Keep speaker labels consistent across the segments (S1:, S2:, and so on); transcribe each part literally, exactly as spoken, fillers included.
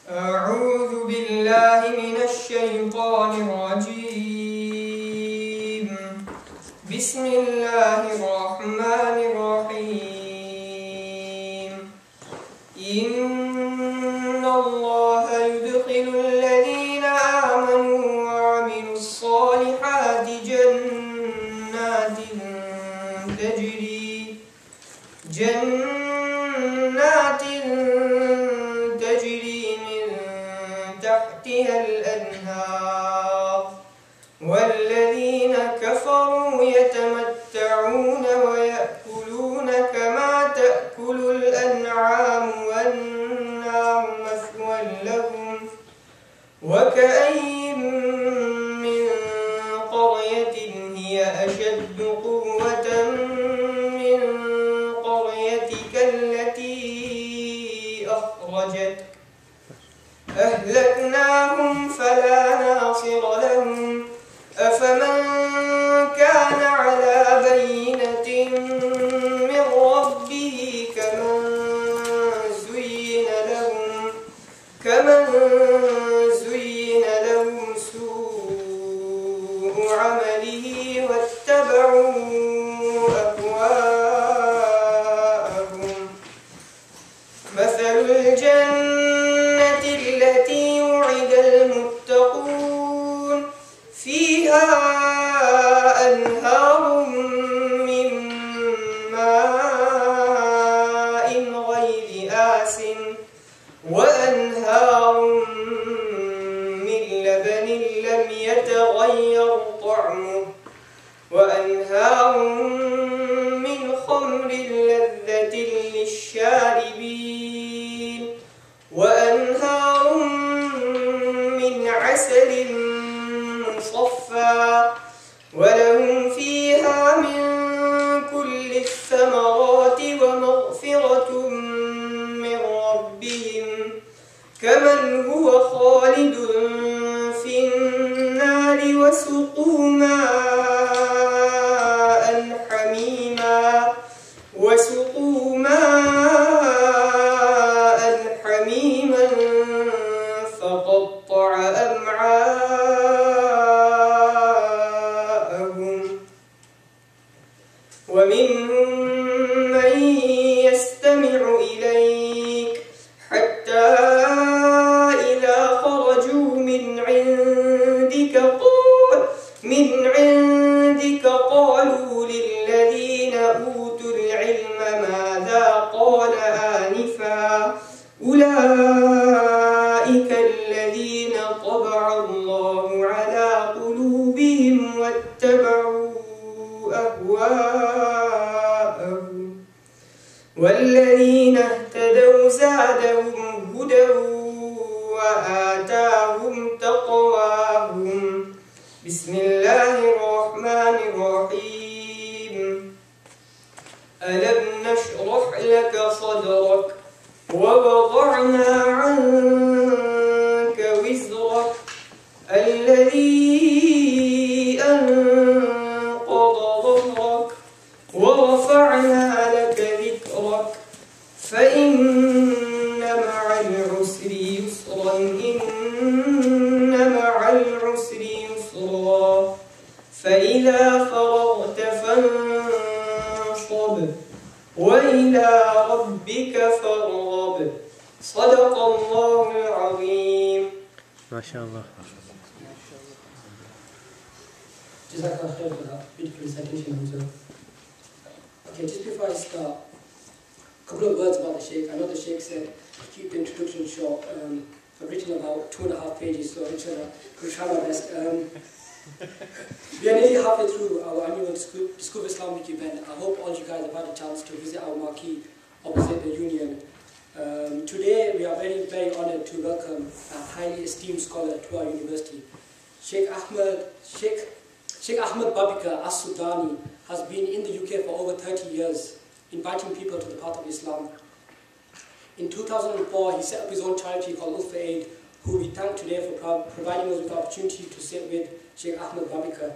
S1: أعوذ بالله من الشيطان الرجيم. بسم الله الرحمن الرحيم. إن الله يدخل الذين آمنوا وعملوا الصالحات جنات تجري جنات تجري من تحتها الأنهار والذين كفروا يتمتعون ويأكلون كما تأكل الأنعام والنار مثوى لهم وكأين من قرية هي أشد قوة من قريتك التي أخرجتك أهلكناهم فلا ناصر لهم أفمن كان على بينة من ربه كمن زين لهم كمن زين لهم سوء عمله واتبعوا أهواءهم مثل الجنة التي وعد المتقون فيها أنهار من ماء غير آسٍ وأنهار من لبن لم يتغير طعمه وأنهار من خمر لذة للشاربين وأنهار من عسل مصفى ولهم فيها من كل الثمرات ومغفرة من ربهم كمن هو خالد في النار وسقوا ماء حميما وسقوا ماء حميما فقطع أمعاءهم ومنهم من يستمع إليك حتى إذا خرجوا من عندك قال من عندك قالوا للذين أوتوا العلم ماذا قال آنفا أولئك الذين طبع الله على قلوبهم واتبعوا أهواءهم والذين اهتدوا زادهم هدى وآتاهم تقواهم. بسم الله الرحمن الرحيم. ألم نشرح لك صدرك ووضعنا عنك وزرك الذي أنقض ظهرك ورفعنا لك ذكرك فإن مع العسر يسرا إن مع العسر يسرا فإذا فرغت فانصب وإلى ربك فارغب. صدق الله العظيم.
S2: ما شاء الله.
S3: Jazakallah khair for that beautiful recitation, Hamza. Okay, just before I start, a couple of words about the Sheikh. I know the Sheikh said keep the introduction short. Um, I've written about two and a half pages, so inshallah, I'll try my best. Um, we are nearly halfway through our annual Discover Islamic event. I hope all you guys have had a chance to visit our marquee opposite the Union. Um, today we are very, very honoured to welcome a highly esteemed scholar to our university. Sheikh Ahmed, Sheikh, Sheikh Ahmed Babika As-Sudani has been in the U K for over thirty years, inviting people to the path of Islam. In two thousand four, he set up his own charity called Ulfa Aid, who we thank today for pro providing us with the opportunity to sit with Sheikh Ahmed Babika.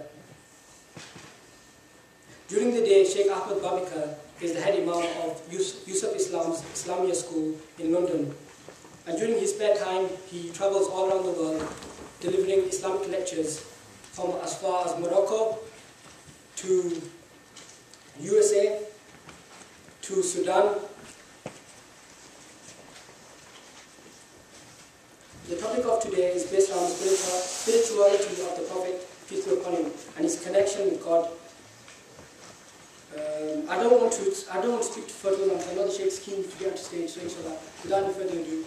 S3: During the day, Sheikh Ahmed Babika is the head imam of Yusuf Islam's Islamia School in London. And during his spare time, he travels all around the world delivering Islamic lectures from as far as Morocco to U S A to Sudan. The topic of today is based on the spirituality of the Prophet, peace be upon him, and his connection with God. Um, I don't want to. I don't want to speak to further long. I know the Sheikh's keen to get on to stage, so inshallah, without any further ado.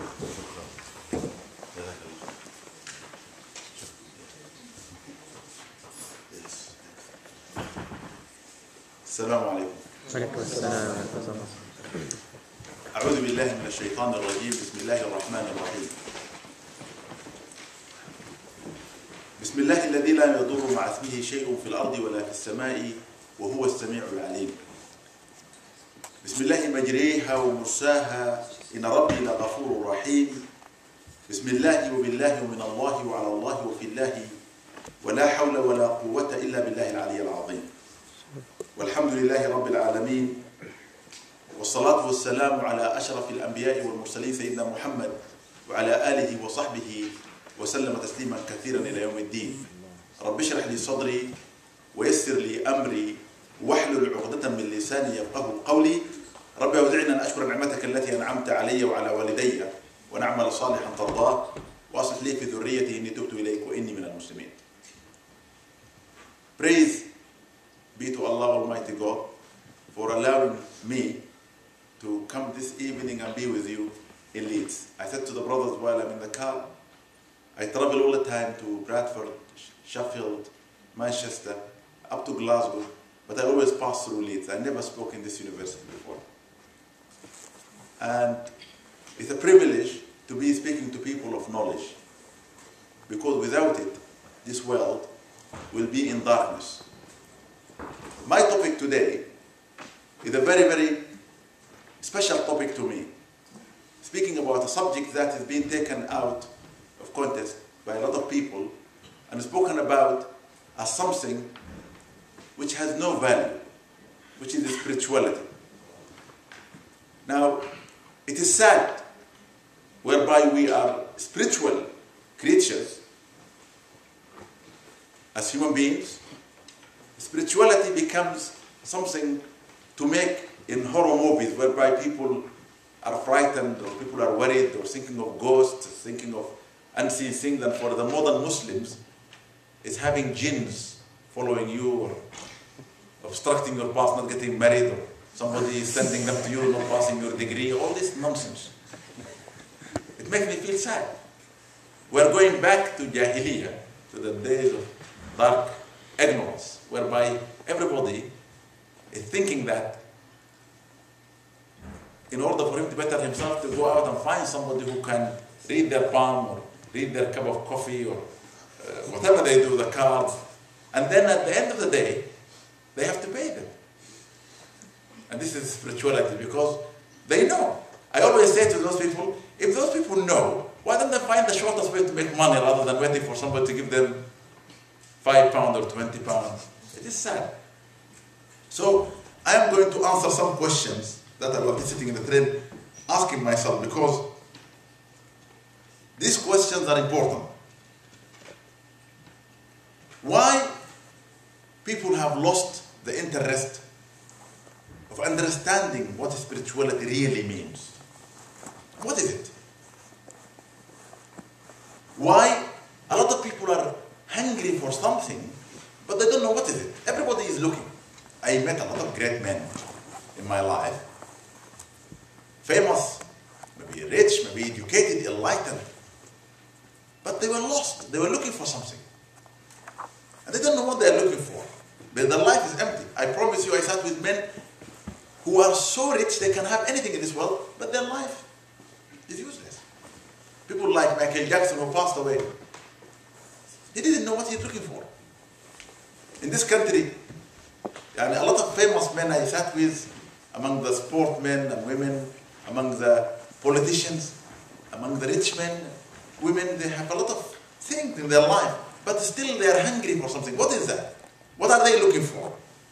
S2: السلام عليكم.
S4: وعليكم السلام ورحمة الله.
S2: أعوذ بالله من الشيطان الرجيم. بسم الله الرحمن الرحيم. بسم الله الذي لا يضر مع اسمه شيء في الأرض ولا في السماء وهو السميع العليم. بسم الله مجريها ومرساها إن ربي لغفور رحيم. بسم الله وبالله ومن الله وعلى الله وفي الله ولا حول ولا قوة إلا بالله العلي العظيم. والحمد لله رب العالمين، والصلاة والسلام على أشرف الأنبياء والمرسلين سيدنا محمد وعلى آله وصحبه وسلم تسليما كثيرا إلى يوم الدين. رب اشرح لي صدري ويسر لي أمري واحلل عقدة من لساني يفقهوا قولي. رب أوزعني أن أشكر نعمتك التي أنعمت علي وعلى والدي ونعمل صالحا ترضاه وأصلح لي في ذريتي إني تبت إليك وإني من المسلمين. Praise be to Allah Almighty God for allowing me to come this evening and be with you in Leeds. I said to the brothers while I'm in the car, I travel all the time to Bradford, Sheffield, Manchester, up to Glasgow, but I always pass through Leeds. I never spoke in this university before. And it's a privilege to be speaking to people of knowledge, because without it, this world will be in darkness. My topic today is a very, very special topic to me, speaking about a subject that has been taken out of context by a lot of people and spoken about as something which has no value, which is spirituality. Now, it is sad whereby we are spiritual creatures as human beings. Spirituality becomes something to make in horror movies whereby people are frightened or people are worried or thinking of ghosts, thinking of unseen things. And for the modern Muslims, it's having jinns following you or obstructing your path, not getting married, or somebody standing up to you, not passing your degree, all this nonsense. It makes me feel sad. We're going back to Jahiliyyah, to the days of dark ignorance, whereby everybody is thinking that in order for him to better himself, to go out and find somebody who can read their palm or read their cup of coffee or uh, whatever they do, the cards, and then at the end of the day, they have to pay them. And this is spirituality, because they know. I always say to those people, if those people know, why don't they find the shortest way to make money rather than waiting for somebody to give them five pounds or twenty pounds? It is sad. So I am going to answer some questions that I will be sitting in the train asking myself, because these questions are important. Why people have lost the interest of understanding what spirituality really means. What is it? Why a lot of people are hungry for something, but they don't know what is it. Everybody is looking. I met a lot of great men in my life, famous, maybe rich, maybe educated, enlightened, but they were lost. They were looking for something, and they don't know what they are looking for. Their life is empty. I promise you, I sat with men who are so rich they can have anything in this world, but their life is useless. People like Michael Jackson, who passed away, he didn't know what he's looking for. In this country, and a lot of famous men I sat with, among the sportmen and women, among the politicians, among the rich men, women, they have a lot of things in their life, but still they are hungry for something. What is that? What are they looking for?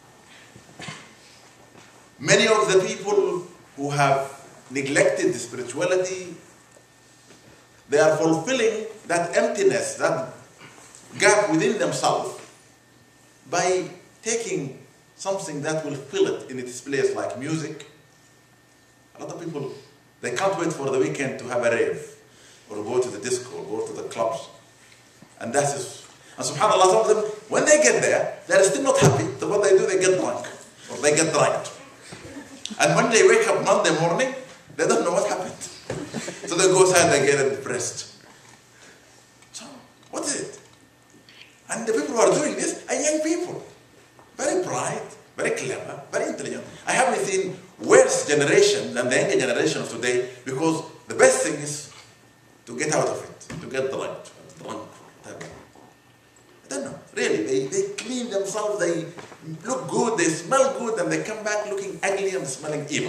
S2: Many of the people who have neglected spirituality, they are fulfilling that emptiness, that gap within themselves by taking something that will fill it in its place, like music. A lot of people, they can't wait for the weekend to have a rave, or go to the disco, or go to the clubs. And that is, and subhanAllah, some of them, when they get there, they're still not happy. So what they do, they get drunk, or they get drugged. And when they wake up Monday morning, they don't know what happened. So they go sad again and depressed. So, what is it? And the people who are doing this are young people. Very bright, very clever, very intelligent. I haven't seen worse generation than the younger generation of today, because the best thing is to get out of it, to get drugged, drunk, whatever. I don't know, really, they, they clean themselves, they look good, they smell good, and they come back looking ugly and smelling evil.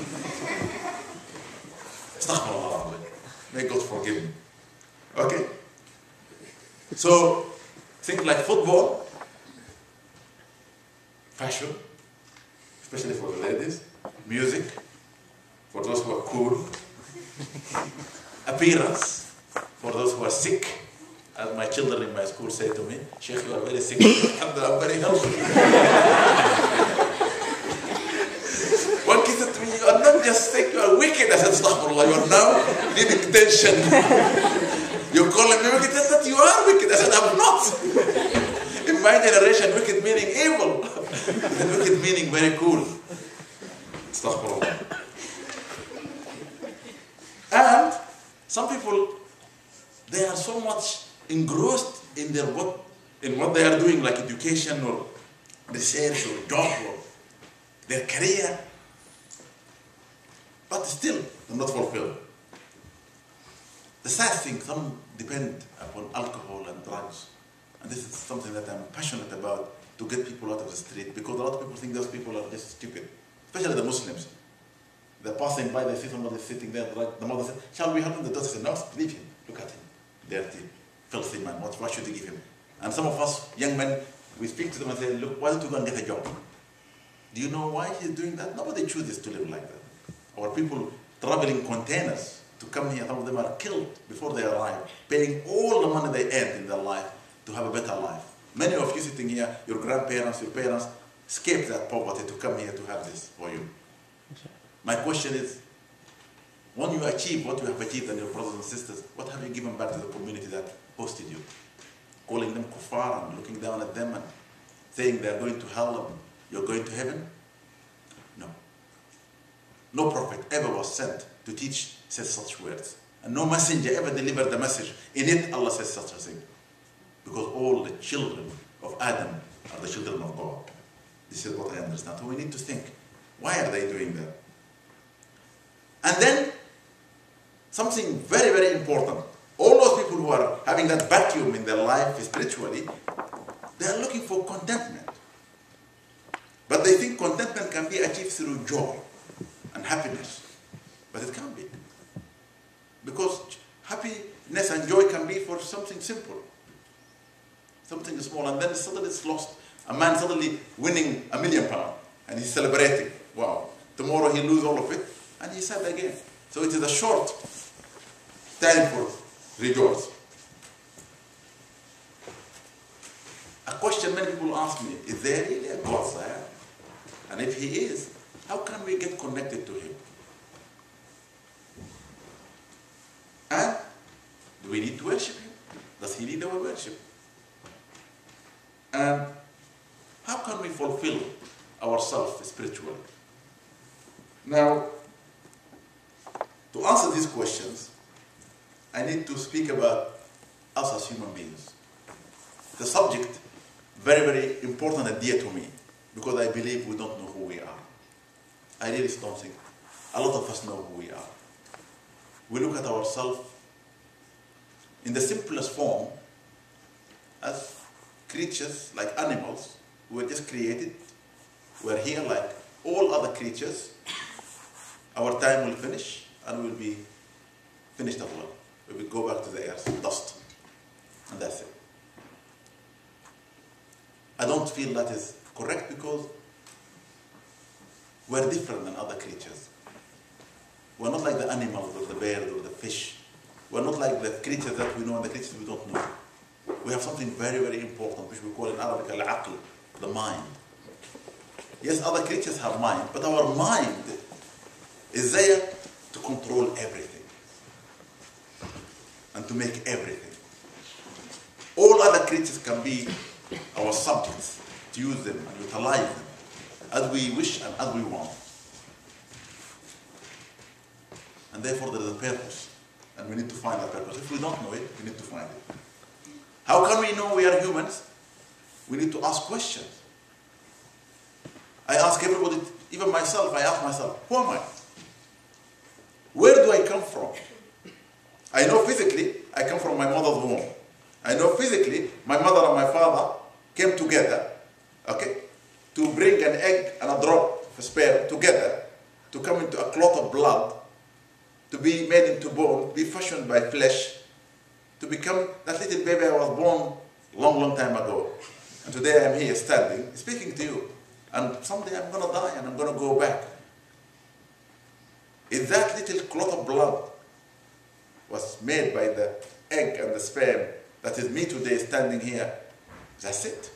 S2: Astaghfirullah. May God forgive me. Okay? So, things like football, fashion, especially for the ladies, music, for those who are cool, appearance, for those who are sick. As my children in my school say to me, Sheikh, you are very sick. I'm very healthy. One kid said to me, you are not just sick, you are wicked. I said, Astaghfirullah, you are now needing attention. You're calling me wicked. I said, you are wicked. I said, I'm not. In my generation, wicked meaning evil. And wicked meaning very cool. Astaghfirullah. And some people, they are so much engrossed in their what in what they are doing, like education or research or job or their career, but still they're not fulfilled. The sad thing, some depend upon alcohol and drugs, and this is something that I'm passionate about, to get people out of the street, because a lot of people think those people are just stupid, especially the Muslims. They're passing by, they see somebody sitting there, the mother says, shall we help him? The daughter says, no, leave him, look at him, dirty, filthy man, what, what should we give him? And some of us, young men, we speak to them and say, look, why don't you go and get a job? Do you know why he's doing that? Nobody chooses to live like that. Our people traveling containers to come here, some of them are killed before they arrive, paying all the money they earned in their life to have a better life. Many of you sitting here, your grandparents, your parents, escaped that poverty to come here to have this for you. My question is, when you achieve what you have achieved and your brothers and sisters, what have you given back to the community that hosted you? Calling them kuffar and looking down at them and saying they are going to hell and you're going to heaven? No. No prophet ever was sent to teach said such words. And no messenger ever delivered the message. In it, Allah says such a thing. Because all the children of Adam are the children of God. This is what I understand. So we need to think, why are they doing that? And then, something very, very important. All those people who are having that vacuum in their life spiritually, they are looking for contentment. But they think contentment can be achieved through joy and happiness. But it can't be. Because happiness and joy can be for something simple. Something small, and then suddenly it's lost. A man suddenly winning a million pounds, and he's celebrating. Wow. Tomorrow he loses all of it, and he's sad again. So it is a short time for rejoice. A question many people ask me, is there really a God there? And if he is, how can we get connected to him? And do we need to worship him? Does he need our worship? And how can we fulfill ourselves spiritually? Now, to answer these questions, I need to speak about us as human beings. The subject, very, very important and dear to me, because I believe we don't know who we are. I really don't think a lot of us know who we are. We look at ourselves in the simplest form as creatures, like animals. We were just created. We're here like all other creatures. Our time will finish and we'll be finished as well. We will go back to the earth, dust, and that's it. I don't feel that is correct because we're different than other creatures. We're not like the animals or the bird or the fish We're not like the creatures that we know and the creatures we don't know. We have something very, very important, which we call in Arabic al-aql, the mind. Yes, other creatures have mind, but our mind is there to control everything and to make everything. All other creatures can be our subjects, to use them and utilize them as we wish and as we want. And therefore there is a purpose, and we need to find that purpose. If we don't know it, we need to find it. How can we know we are humans? We need to ask questions. I ask everybody, even myself, I ask myself, who am I? Where do I come from? I know physically, I come from my mother's womb. I know physically, my mother and my father came together, okay, to bring an egg and a drop of sperm together, to come into a clot of blood, to be made into bone, be fashioned by flesh, to become that little baby I was born long, long time ago. And today I'm here standing, speaking to you. And someday I'm going to die and I'm going to go back. If that little clot of blood was made by the egg and the sperm, that is me today standing here, that's it.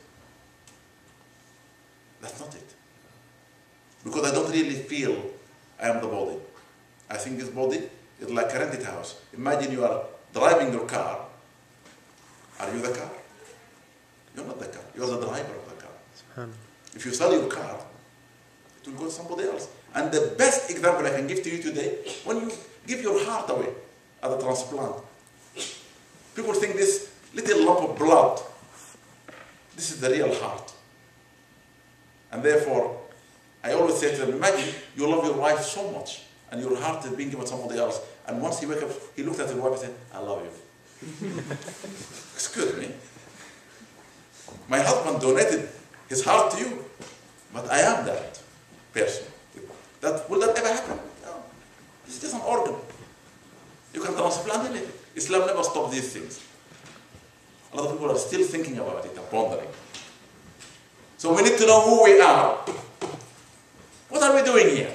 S2: That's not it. Because I don't really feel I am the body. I think this body is like a rented house. Imagine you are driving your car. Are you the car? You're not the car. You're the driver of the car. If you sell your car, it will go to somebody else. And the best example I can give to you today, when you give your heart away at a transplant, people think this little lump of blood, this is the real heart. And therefore, I always say to them, imagine you love your wife so much, and your heart is being given to somebody else. And once he wakes up, he looks at his wife and says, I love you. Excuse me. My husband donated his heart to you, but I am that person. That, will that ever happen? No. It's just an organ. You can transplant anything. Islam never stopped these things. A lot of people are still thinking about it and pondering. So we need to know who we are. What are we doing here?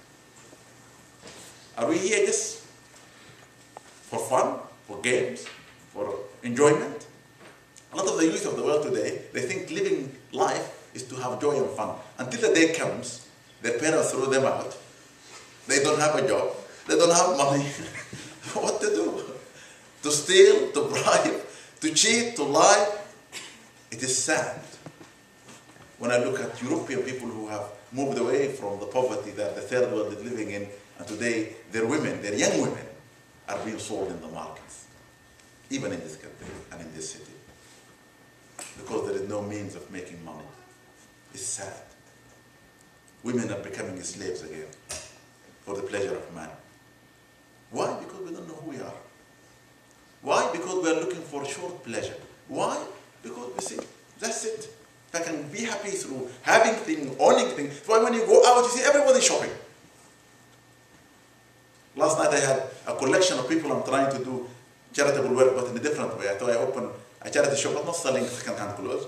S2: Are we here just for fun, for games, for enjoyment? A lot of the youth of the world today, they think living life is to have joy and fun. Until the day comes, their parents throw them out. They don't have a job. They don't have money. What to do? To steal, to bribe, to cheat, to lie. It is sad. When I look at European people who have moved away from the poverty that the third world is living in, and today their women, their young women, are being sold in the markets, even in this country and in this city, because there is no means of making money. It's sad. Women are becoming slaves again for the pleasure of man. Why? Because we don't know who we are. Why? Because we are looking for short pleasure. Why? Because we see, that's it. If I can be happy through having things, owning things. That's why when you go out, you see everybody shopping. Last night I had a collection of people. I'm trying to do charitable work, but in a different way. I thought I opened a charity shop, but not selling second-hand clothes.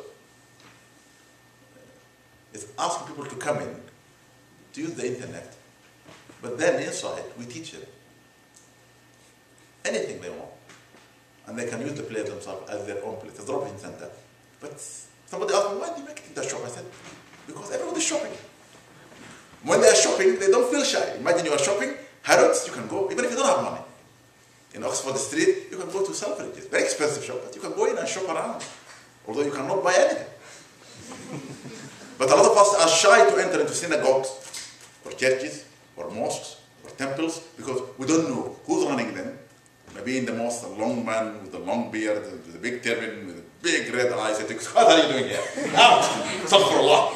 S2: It's asking people to come in, to use the internet, but then inside we teach them anything they want. And they can use the place themselves as their own place, a drop-in center. But somebody asked me, why do you make it in the shop? I said, because everybody's shopping. When they are shopping, they don't feel shy. Imagine you are shopping, Harrods, you can go, even if you don't have money. In Oxford Street, you can go to Selfridges, very expensive shop, but you can go in and shop around. Although you cannot buy anything. But a lot of us are shy to enter into synagogues, or churches, or mosques, or temples, because we don't know who's running them. Maybe in the mosque, a long man with a long beard, with a big turban, with a big red eyes. I think, what are you doing here? Out! Astaghfirullah.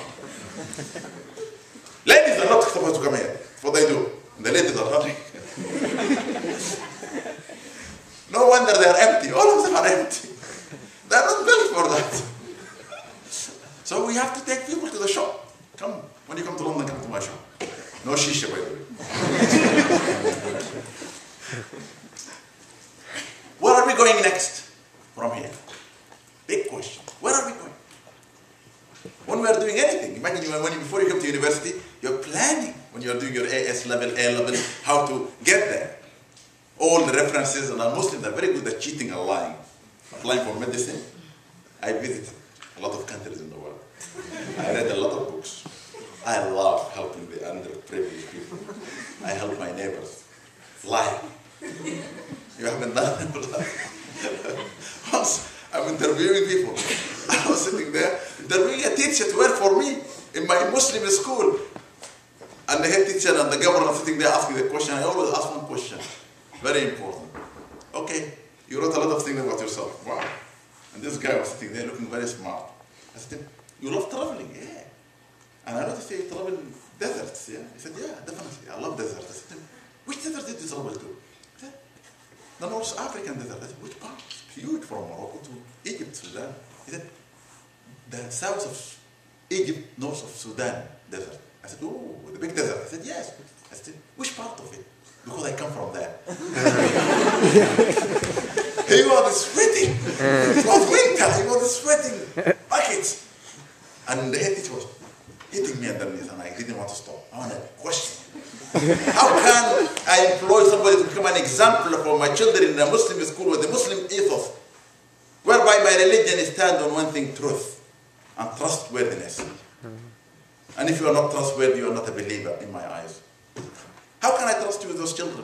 S2: Ladies are not supposed to come here. That's what they do. And the ladies are running. No wonder they are empty. All of them are empty. They are not built for that. So we have to take people to the shop. Come, when you come to London, come to my shop. No shisha, by the way. Where are we going next from here? Big question. Where are we going? When we are doing anything, imagine you, when you, before you come to university, you're planning when you are doing your A S level, A level, how to get there. all the references, and Muslims are very good at cheating and lying. Applying for medicine, I visited a lot of countries in the world. I read a lot of books. I love helping the underprivileged people. I help my neighbors. Lie. You haven't done it. Once I'm interviewing people. I was sitting there interviewing a teacher to work for me in my Muslim school. And the head teacher and the governor sitting there asking the question. I always ask one question. Very important. Okay, you wrote a lot of things about yourself. Wow. And this guy was sitting there looking very smart. I said, you love traveling? Yeah. And I noticed you travel in deserts, yeah? He said, yeah, definitely. I love deserts. I said, which desert did you travel to? He said, the North African desert. I said, which part? It's huge, from Morocco to Egypt, Sudan. He said, the south of Egypt, north of Sudan desert. I said, oh, the big desert. I said, yes. I said, which part of it? Because I come from there. He was sweating. It was winter. He was sweating buckets. And the head teacher was hitting me underneath, and I didn't want to stop. I wanted to question. How can I employ somebody to become an example for my children in a Muslim school with a Muslim ethos, whereby my religion stands on one thing, truth and trustworthiness. And if you are not trustworthy, you are not a believer in my eyes. How can I trust you with those children?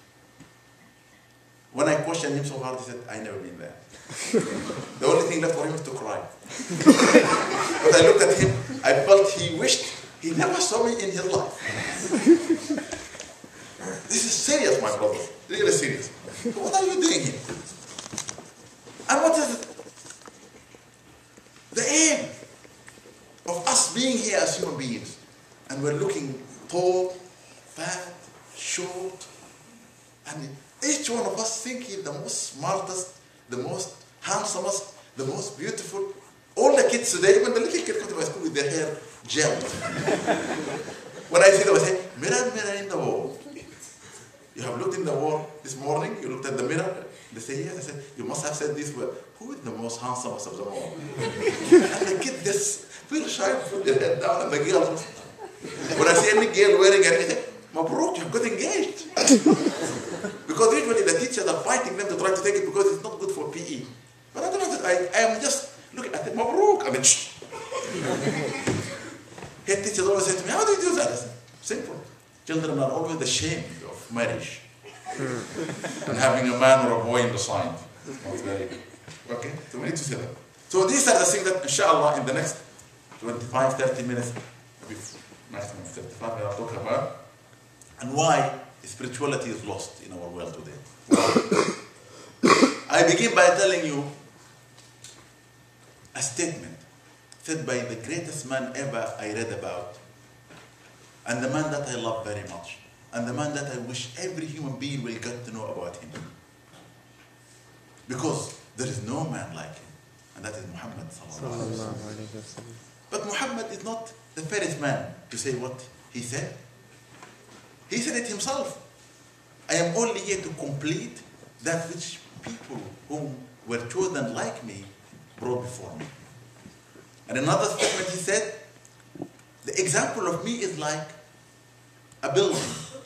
S2: When I questioned him so hard, he said, I never been there. The only thing left for him is to cry. But I looked at him, I felt he wished he never saw me in his life. This is serious, my brother. Really serious. What are you doing here? And what is it? The aim of us being here as human beings, and we're looking tall, fat, short, and each one of us think he's the most smartest, the most handsomest, the most beautiful. All the kids today, even the little kids come to my school with their hair gelled. When I see them, I say, mirror, mirror in the wall. You have looked in the wall this morning, you looked at the mirror, they say, yes. I said, you must have said this word. Who is the most handsomest of them all? And the kids just feel shy, put their head down, and the girl, when I see any girl wearing a ring, I say, Mabruk, you've got engaged. Because usually the teachers are fighting them to try to take it because it's not good for P E. But I don't know, I, I am just looking at it, Mabruk. I mean, shh. Head teachers always say to me, how do you do that? I said, simple. Children are always ashamed of marriage. And having a man or a boy in the sign. Not very good. Okay, so we need to say that. So these are the things that, inshallah, in the next twenty-five, thirty minutes, maybe maximum thirty-five minutes, I'll talk about. And why spirituality is lost in our world today. I begin by telling you a statement said by the greatest man ever I read about, and the man that I love very much, and the man that I wish every human being will get to know about him. Because there is no man like him, and that is Muhammad sallallahu alaihi wasallam. But Muhammad is not the first man to say what he said. He said it himself. I am only here to complete that which people whom were chosen like me brought before me. And another statement he said, the example of me is like a building.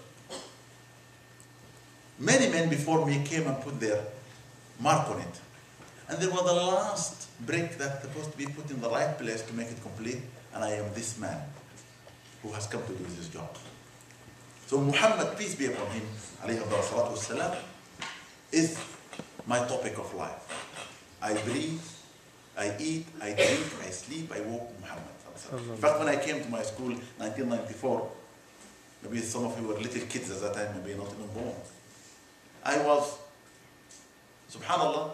S2: Many men before me came and put their mark on it. And there was the last brick that's supposed to be put in the right place to make it complete. And I am this man who has come to do this job. So Muhammad, peace be upon him, alayhi salatu wassalam, is my topic of life. I breathe, I eat, I drink, I sleep, I walk with Muhammad. In fact, when I came to my school in nineteen ninety-four, maybe some of you were little kids at that time, maybe not even born. I was, subhanallah,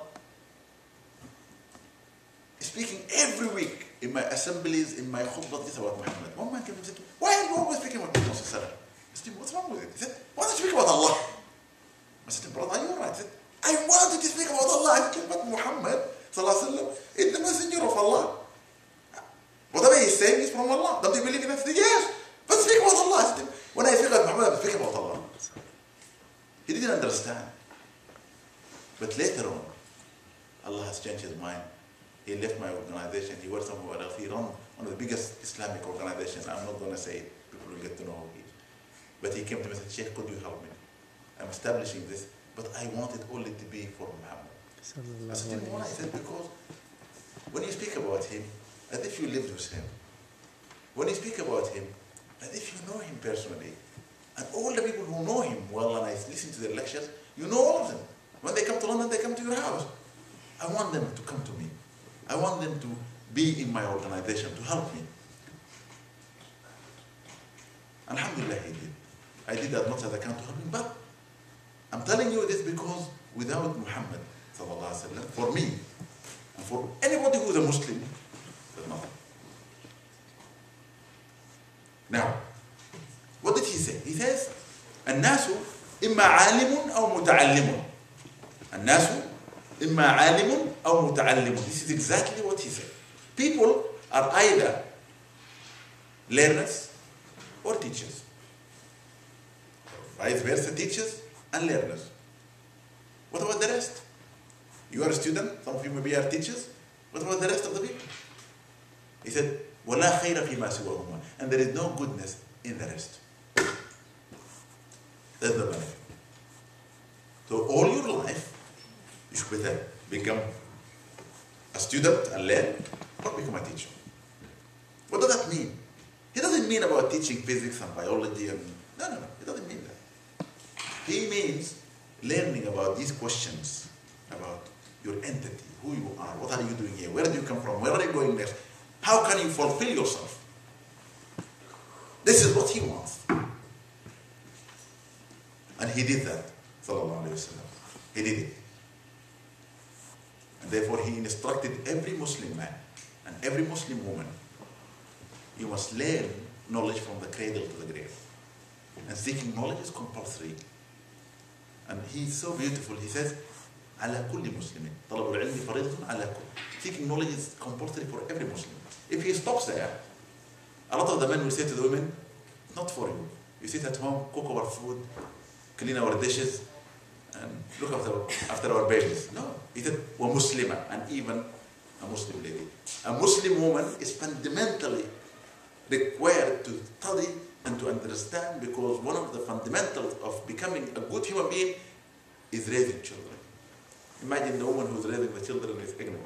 S2: speaking every week in my assemblies, in my khutbahs about Muhammad. One man came and said, why are you always speaking about Muhammad? I said, what's wrong with it? He said, why don't you speak about Allah? I said, brother, are you right? He said, I wanted to speak about Allah. I said, but Muhammad is the messenger of Allah. Whatever he's saying is from Allah. Don't you believe in that? He said, yes, but speak about Allah. I said, when I speak about Muhammad, I speak about Allah. He didn't understand. But later on, Allah has changed his mind. He left my organization. He worked somewhere else. He ran one of the biggest Islamic organizations. I'm not going to say it. People will get to know who he is. But he came to me and said, Sheikh, could you help me? I'm establishing this, but but I want it only to be for Muhammad. I said, you know why? I said, because when you speak about him, as if you lived with him, when you speak about him, as if you know him personally, and all the people who know him well, and I listen to their lectures, you know all of them. When they come to London, they come to your house. I want them to come to me. I want them to be in my organization, to help me. Alhamdulillah, he did. I did as much as I can to help him, but I'm telling you this because without Muhammad, sallallahu alaihi wasallam, for me, and for anybody who is a Muslim, there's nothing. Now, what did he say? He says, الناس إما عالم أو متعلم. الناس إما عالم أو متعلم. This is exactly what he said. People are either learners or teachers. Vice versa, teachers and learners. What about the rest? You are a student, some of you maybe are teachers. What about the rest of the people? He said, وَلَا خَيْرَ فِي مَا سِوَاهُمَا. And there is no goodness in the rest. That's the benefit. So all your life, you should better become a student and learn, or become a teacher. What does that mean? He doesn't mean about teaching physics and biology and no, no, no. He doesn't mean that. He means learning about these questions about your entity, who you are, what are you doing here, where do you come from, where are you going next, how can you fulfill yourself? This is what he wants. And he did that, sallallahu alayhi wa sallam. He did it. And therefore he instructed every Muslim man and every Muslim woman, you must learn knowledge from the cradle to the grave. And seeking knowledge is compulsory. And he's so beautiful, he says, على كل مسلم طلب العلم فريضة على كل. Seeking knowledge is compulsory for every Muslim. If he stops there, a lot of the men will say to the women, not for you. You sit at home, cook our food, clean our dishes, and look after, after our babies. No. He said, وَمُسْلِمًا, and even a Muslim lady. A Muslim woman is fundamentally required to study and to understand, because one of the fundamentals of becoming a good human being is raising children. Imagine the woman who's raising the children is ignorant.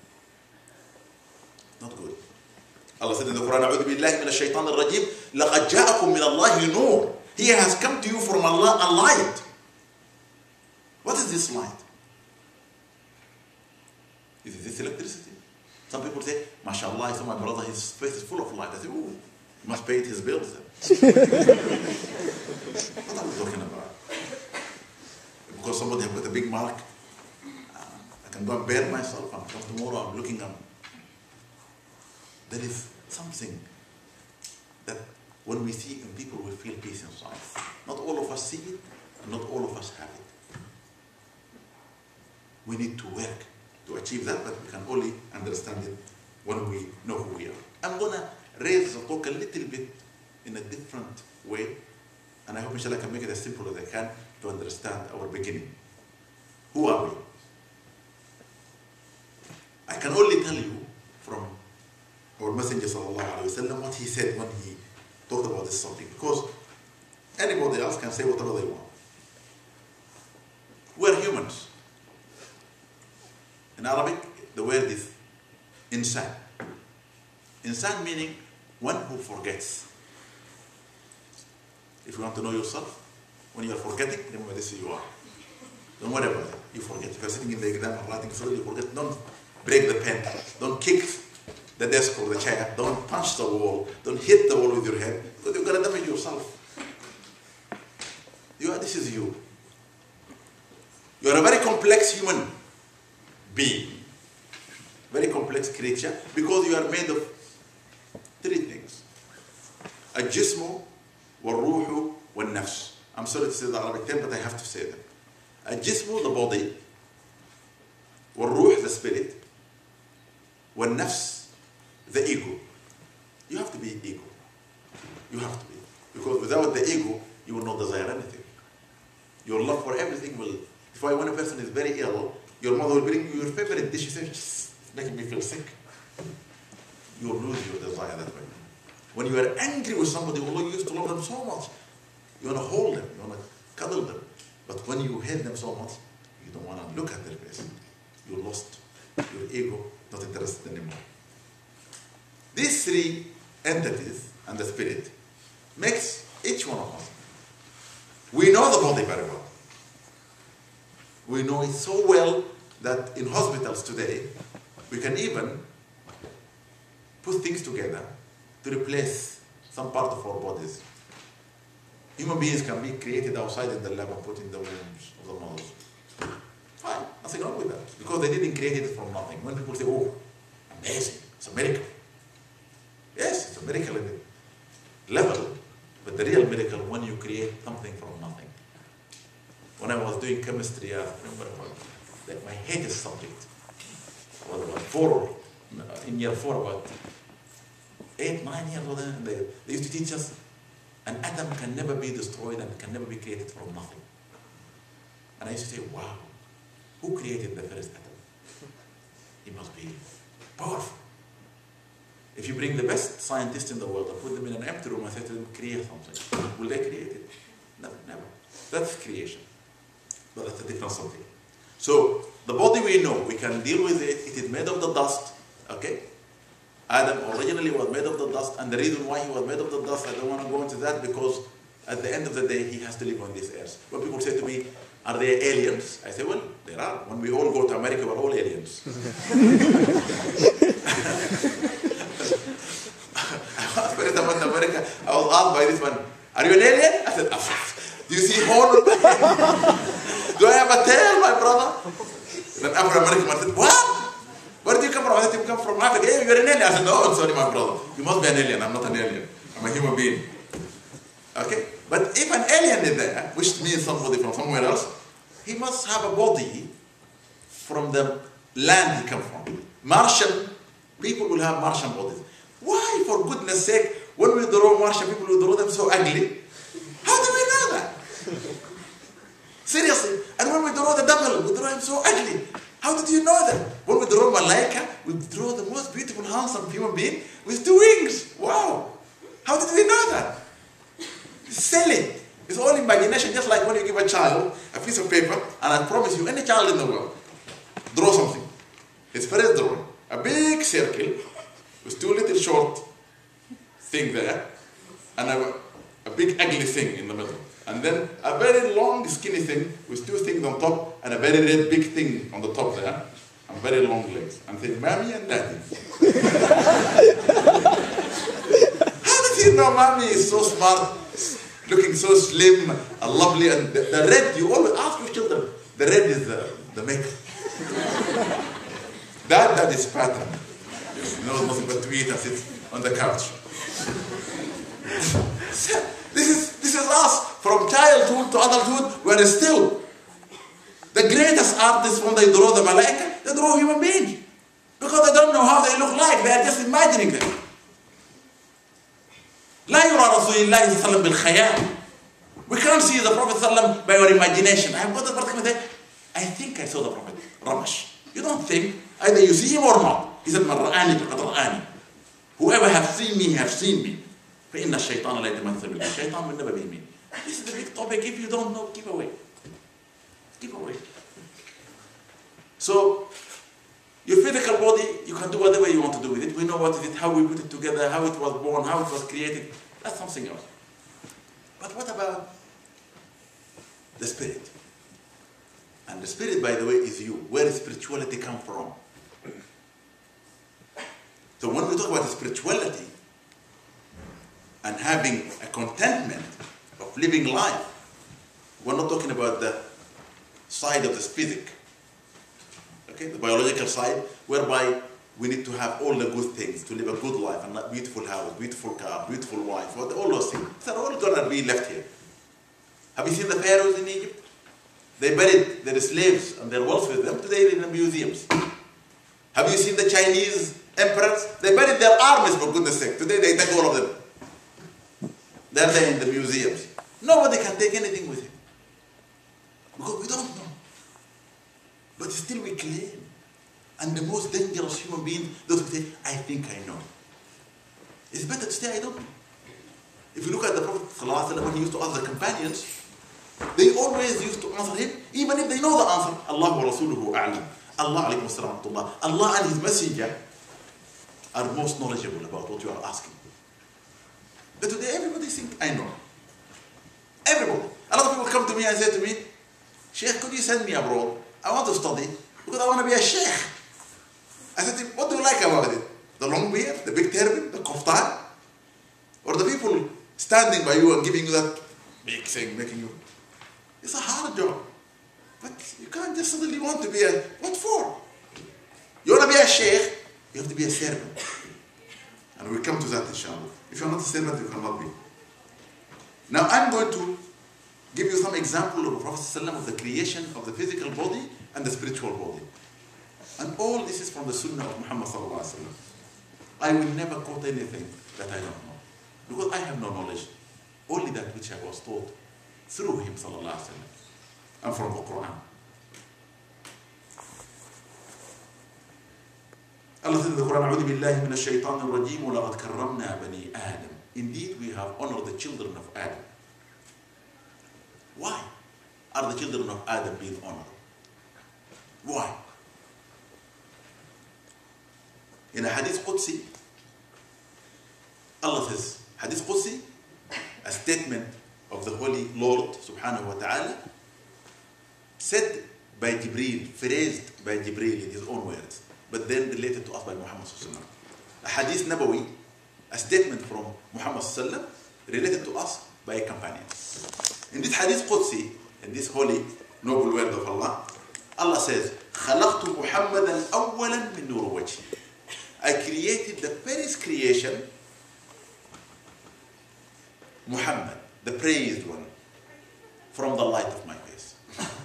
S2: Not good. Allah said in the Quran, أعوذ بالله من الشيطان الرجيم لقد جاءكم من الله نور. He has come to you from Allah a light. What is this light? Is this electricity? Some people say, MashaAllah, I saw my brother, his face is full of light. I say, ooh, he must pay his bills then. What are we talking about? Because somebody has got a big mark, uh, I can go and burn myself, and come tomorrow, I'm looking up. There is something that when we see in people, we feel peace inside. Not all of us see it, and not all of us have it. We need to work to achieve that, but we can only understand it when we know who we are. I'm going to raise the talk a little bit in a different way, and I hope inshallah I can make it as simple as I can to understand our beginning. Who are we? I can only tell you from our Messenger sallallahu alaihi wasallam what he said when he talked about this subject, because anybody else can say whatever they want. We're humans. In Arabic, the word is insan. Insan meaning one who forgets. If you want to know yourself, when you are forgetting, remember this is who you are. Don't worry about it. You forget. If you are sitting in the exam and writing slowly, you forget. Don't break the pen. Don't kick the desk or the chair. Don't punch the wall. Don't hit the wall with your head, because you're going to damage yourself. You are, this is you. You are a very complex human being, very complex creature, because you are made of three things: الجسم والروح والنفس. I'm sorry to say the Arabic term, but I have to say them. الجسم, the body, والروح, the spirit, والنفس, the ego. You have to be ego. You have to be, because without the ego, you will not desire anything. Your love for everything will. If when a person is very ill, your mother will bring you your favorite dish. You say, just making me feel sick. You will lose your desire that way. When you are angry with somebody who you used to love them so much, you want to hold them, you want to cuddle them. But But when you hate them so much, you don't want to look at their face. You lost your ego, not interested anymore. These three entities and the spirit makes each one of us. We know the body very well. We know it so well that in hospitals today, we can even put things together to replace some part of our bodies. Human beings can be created outside in the lab and put in the wombs of the mothers. Fine, nothing wrong with that. Because they didn't create it from nothing. When people say, oh, amazing, it's a miracle. Yes, it's a miracle in the level, but the real miracle when you create something from nothing. When I was doing chemistry, I remember that my hated subject was about four, in year four, about eight, nine years old, and they, they used to teach us an atom can never be destroyed and can never be created from nothing. And I used to say, wow, who created the first atom? It must be powerful. If you bring the best scientists in the world and put them in an empty room and say to them, create something, will they create it? Never, never. That's creation. But that's a different subject. So, the body we know, we can deal with it. It is made of the dust, okay? Adam originally was made of the dust, and the reason why he was made of the dust, I don't want to go into that, because at the end of the day, he has to live on this earth. When people say to me, are there aliens? I say, well, there are. When we all go to America, we're all aliens. I was in America, I was asked by this one, are you an alien? I said, do you see horn? Do I have a tail, my brother? Then Afro-American man said, what? Where do you come from? I said, you come from Africa. Hey, you're an alien. I said, no, I'm sorry, my brother. You must be an alien. I'm not an alien. I'm a human being. Okay? But if an alien is there, which means somebody from somewhere else, he must have a body from the land he comes from. Martian people will have Martian bodies. Why, for goodness sake, when we draw Martian people, we draw them so ugly? How do we know that? Seriously. And when we draw the devil, we draw him so ugly. How did you know that? When we draw Malaika, we draw the most beautiful, handsome human being with two wings. Wow. How did we know that? It's silly. It's all imagination, just like when you give a child a piece of paper, and I promise you, any child in the world, draw something. It's first drawing. A big circle with two little short thing there, and a, a big ugly thing in the middle. And then a very long skinny thing with two things on top, and a very red big thing on the top there, and very long legs. And say, mommy and daddy. How does he know mommy is so smart, looking so slim and lovely, and the, the red, you always ask your children, the red is the, the makeup. That, that is pattern. He knows nothing but to eat and sit on the couch. This is, this is us. From childhood to adulthood, we are still. The greatest artists, when they draw the Malaika, they draw human beings. Because they don't know how they look like. They are just imagining them. لا يرى رسول الله صلى الله عليه وسلم بالخيال. We can't see the Prophet صلى الله عليه وسلم by our imagination. I've got the Prophet, I think I saw the Prophet. Ramash. You don't think. Either you see him or not. He said, من رآني فقد رآني. Whoever have seen me have seen me. فإن الشيطان لا يتمثل بالله. الشيطان will never be me. This is the big topic. If you don't know, give away. Give away. So, your physical body, you can do whatever you want to do with it. We know what is it, how we put it together, how it was born, how it was created. That's something else. But what about the spirit? And the spirit, by the way, is you. Where does spirituality come from? So when we talk about spirituality and having a contentment of living life, we're not talking about the side of the physic, okay, the biological side, whereby we need to have all the good things to live a good life, and a beautiful house, beautiful car, beautiful wife, all those things. They're all going to be left here. Have you seen the pharaohs in Egypt? They buried their slaves and their wealth with them. Today they're in the museums. Have you seen the Chinese emperors? They buried their armies, for goodness sake. Today they take all of them. They're there in the museums. Nobody can take anything with him. Because we don't know. But still we claim. And the most dangerous human being, those who say, I think I know. It's better to say I don't know. If you look at the Prophet ﷺ, when he used to ask the companions, They always used to answer him, even if they know the answer. Allah wa rasuluhu a'lam. Allah alaykum assalam wa rahmatullah. Allah and His Messenger are most knowledgeable about what you are asking. But today everybody thinks, I know. Everybody. A lot of people come to me and say to me, Sheikh, could you send me abroad? I want to study because I want to be a sheikh. I said to him, what do you like about it? The long beard, the big turban, the koftan? Or the people standing by you and giving you that big thing, making you... It's a hard job. But you can't just suddenly want to be a... What for? You want to be a sheikh, you have to be a servant. And we'll come to that inshallah. If you're not a servant, you cannot be. Now I'm going to give you some example of the Prophet ﷺ of the creation of the physical body and the spiritual body. And all this is from the Sunnah of Muhammad sallallahu alaihi wasallam. I will never quote anything that I don't know. Because I have no knowledge. Only that which I was taught through him sallallahu alaihi wasallam and from the Quran. Allah says in the Quran, أعوذ بالله من الشيطان الرجيم ولقد كرمنا بني آدم. Indeed, we have honored the children of Adam. Why are the children of Adam being honored? Why? In a Hadith Qudsi, Allah says, Hadith Qudsi, a statement of the Holy Lord subhanahu wa ta'ala, said by Jibreel, phrased by Jibreel in his own words, but then related to us by Muhammad sallallahu alaihi wasallam. A Hadith Nabawi, a statement from Muhammad sallallahu alaihi wasallam, related to us by a companion. In this Hadith Qudsi, in this holy, noble word of Allah, Allah says, خَلَقْتُ مُحَمَّدًا أَوَّلًا مِنْ نُورِ وَجْهِ. I created the first creation, Muhammad, the praised one, from the light of my face.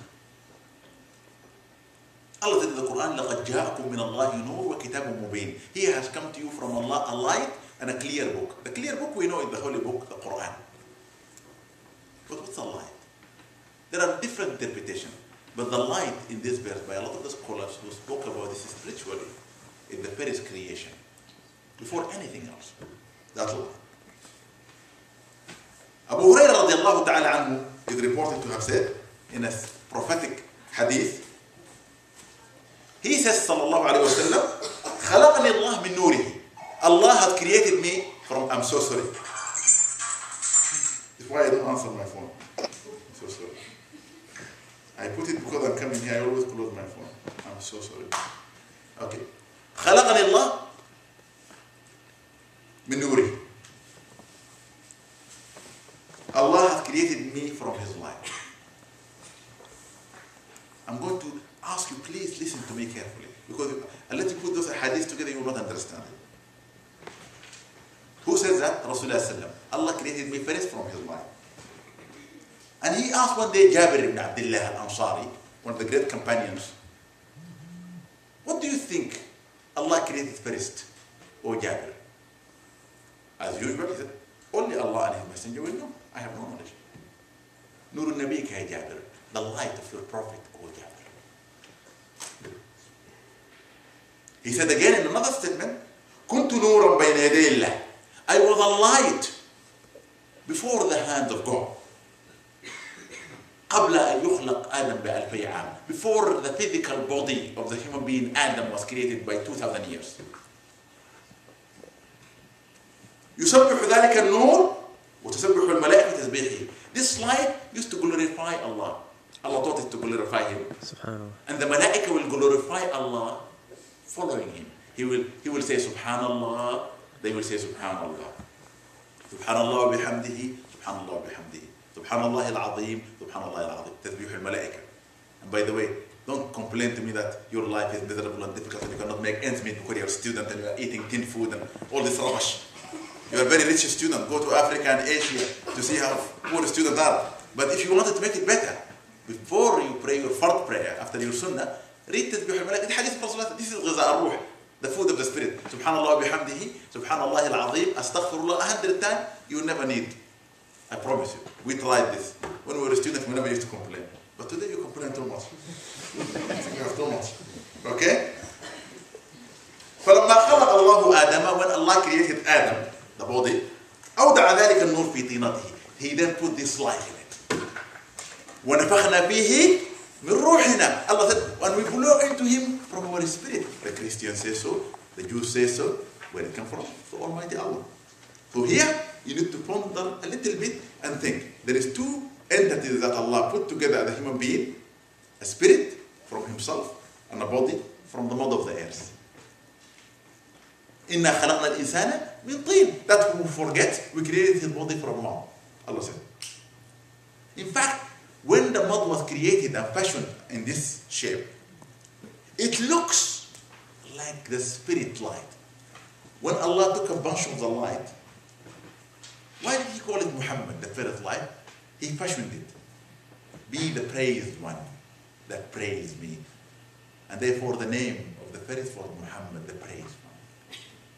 S2: Allah said in the Quran, لَقَدْ جَاءَكُم مِّنَ اللَّهِ نُورٌ وَكِتَابٌ مُبِينٌ. He has come to you from Allah a light and a clear book. The clear book we know in the holy book, the Quran. But what's a light? There are different interpretations. But the light in this verse by a lot of the scholars who spoke about this spiritually is the first creation. Before anything else. That's all. Abu Hurairah radiallahu ta'ala anhu is reported to have said in a prophetic hadith, he says sallallahu alayhi wa sallam, خَلَقَنِي اللَّهُ مِن نُورِهِ. Allah has created me from, I'm so sorry. That's why I don't answer my phone. I'm so sorry. I put it because I'm coming here, I always close my phone. I'm so sorry. Okay. خَلَقَنِي اللَّهُ مِن نُورِهِ. Allah has created me from His light. I'm going to ask you, please listen to me carefully. Because unless you put those hadiths together, you will not understand it. Who says that? Rasulullah sallam. Allah created me first from His light. And he asked one day Jabir ibn Abdullah al-Ansari, one of the great companions, what do you think Allah created first, O Jabir? As usual, he said, only Allah and His Messenger will know. I have no knowledge. Nur al-Nabi ya Jabir, the light of your Prophet, O Jabir. He said again in another statement, كنت نورا بين يدي الله. I was a light before the hand of God. قبل أن يخلق آدم بألفي عام. Before the physical body of the human being Adam was created by two thousand years. يسبح ذلك النور وتسبح الملائكة تسبيحه. This light used to glorify Allah. Allah taught it to glorify Him. And the Malaika will glorify Allah following Him. He will, he will say Subhanallah. They will say Subhanallah. Subhanallah bihamdihi. Subhanallah bihamdihi. Subhanallah al-Azim. Subhanallah al-Azim. Tasbih al-Malaika. And by the way, don't complain to me that your life is miserable and difficult and you cannot make ends meet because you're a student and you are eating tin food and all this rubbish. You are a very rich student. Go to Africa and Asia to see how poor students are. But if you wanted to make it better, before you pray your fard prayer, after your sunnah, read Tasbih al-Malaika. Hadith of Rasulullah. This is Ghiza al-Ruh, the food of the spirit. Subhanallah bihamdihi, Subhanallah al-Azim, Astaghfirullah a hundred times, you will never need. I promise you. We tried this. When we were students, we never used to complain. But today you complain too much. You have too much. Okay? فلما خلق الله آدم, when Allah created Adam, the body, أودع ذلك النور في طينته. He then put this light in it. وَنَفَخْنَا فِيهِ مِنْ رُوحِنَا. Allah said, when we blow into him from our spirit. The Christians say so, the Jews say so. Where it comes from? The Almighty Allah. So here, you need to ponder a little bit and think. There is two entities that Allah put together as a human being. A spirit from himself and a body from the mud of the earth. إِنَّا خَلَقْنَا الْإِنسَانَ مِنْ طِينٍ. That we forget, we created his body from mud. Allah said. In fact, when the mud was created and fashioned in this shape, it looks like the spirit light. When Allah took a bunch of the light, why did he call it Muhammad, the first light? He fashioned it. Be the praised one that praised me. And therefore the name of the first was Muhammad, the praised one.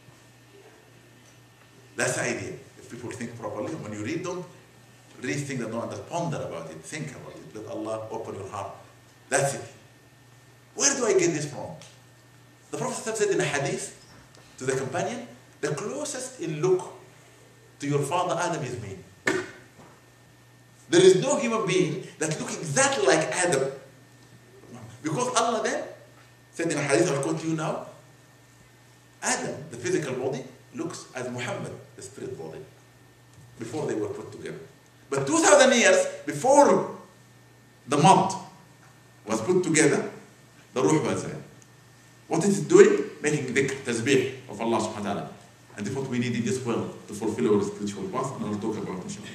S2: That's the idea. If people think properly, when you read, don't read things that don't understand, ponder about it, think about it. Let Allah open your heart. That's it. Where do I get this from? The Prophet said in a hadith to the companion, the closest in look to your father Adam is me. There is no human being that looks exactly like Adam. Because Allah then said in a hadith I'll quote to you now, Adam, the physical body, looks as Muhammad, the spirit body, before they were put together. But two thousand years before the mud was put together, the ruh was there. What is it doing? Making dhikr, tasbih of Allah subhanahu wa ta'ala. And that's what we need in this world to fulfill our spiritual path, and I'll talk about it inshallah.